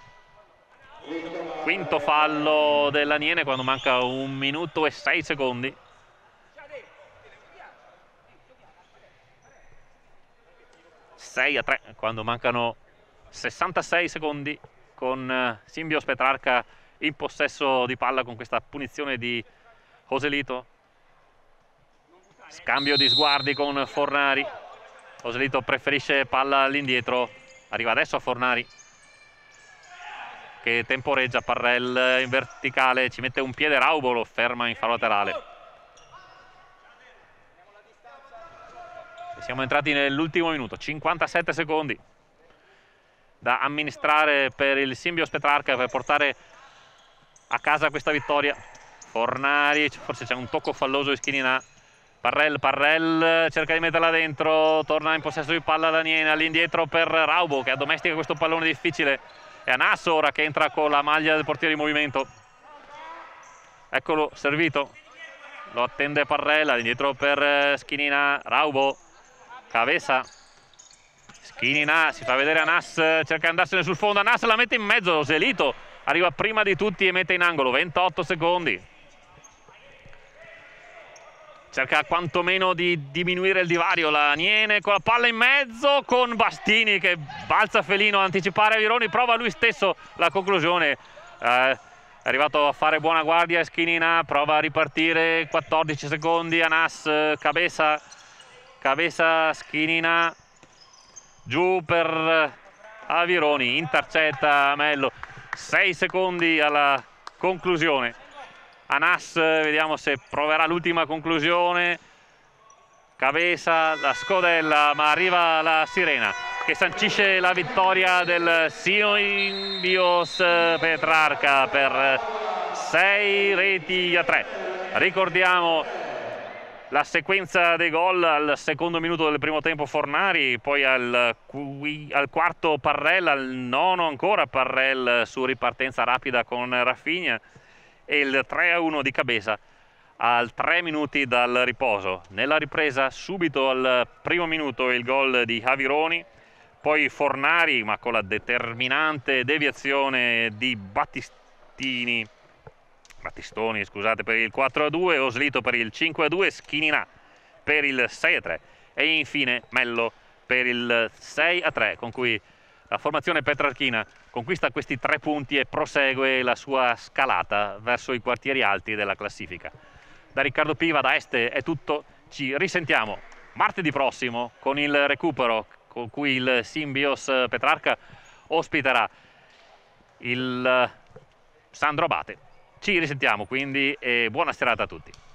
quinto fallo dell'Aniene quando manca un minuto e sei secondi. sei a tre quando mancano sessantasei secondi con Simbios Petrarca in possesso di palla con questa punizione di Joselito. Scambio di sguardi con Fornari, Joselito preferisce palla all'indietro, arriva adesso a Fornari che temporeggia, Parrell in verticale, ci mette un piede Raubo, lo ferma in fallo laterale. Siamo entrati nell'ultimo minuto, cinquantasette secondi da amministrare per il Simbios Petrarca per portare a casa questa vittoria. Fornari, forse c'è un tocco falloso di Schininà. Parrell, Parrell cerca di metterla dentro, torna in possesso di palla Laniene, all'indietro per Raubo che addomestica questo pallone difficile. E Anas ora che entra con la maglia del portiere in movimento. Eccolo servito, lo attende Parrell, all'indietro per Schininà, Raubo, Cabeza, Schininà, si fa vedere Anas, cerca di andarsene sul fondo, Anas la mette in mezzo, Selito arriva prima di tutti e mette in angolo, ventotto secondi. Cerca quantomeno di diminuire il divario, la Niene con la palla in mezzo, con Bastini che balza felino a anticipare Avironi, prova lui stesso la conclusione. Eh, è arrivato a fare buona guardia Schininà, prova a ripartire, quattordici secondi, Anas, Cabeza, Cabeza, Schininà, giù per Avironi, intercetta Mello, sei secondi alla conclusione. Anas, vediamo se proverà l'ultima conclusione. Cabeza, la scodella, ma arriva la sirena che sancisce la vittoria del Simbios Petrarca per sei reti a tre. Ricordiamo la sequenza dei gol: al secondo minuto del primo tempo Fornari, poi al, al quarto Parrell, al nono ancora Parrell su ripartenza rapida con Rafinha, e il tre a uno di Cabeza al tre minuti dal riposo. Nella ripresa subito al primo minuto il gol di Avironi, poi Fornari ma con la determinante deviazione di Battistini Battistoni scusate per il quattro a due, Oslito per il cinque a due, Schininà per il sei a tre e infine Mello per il sei a tre, con cui la formazione petrarchina conquista questi tre punti e prosegue la sua scalata verso i quartieri alti della classifica. Da Riccardo Piva, da Este è tutto, ci risentiamo martedì prossimo con il recupero con cui il Simbios Petrarca ospiterà il Sandro Abate. Ci risentiamo quindi e buona serata a tutti.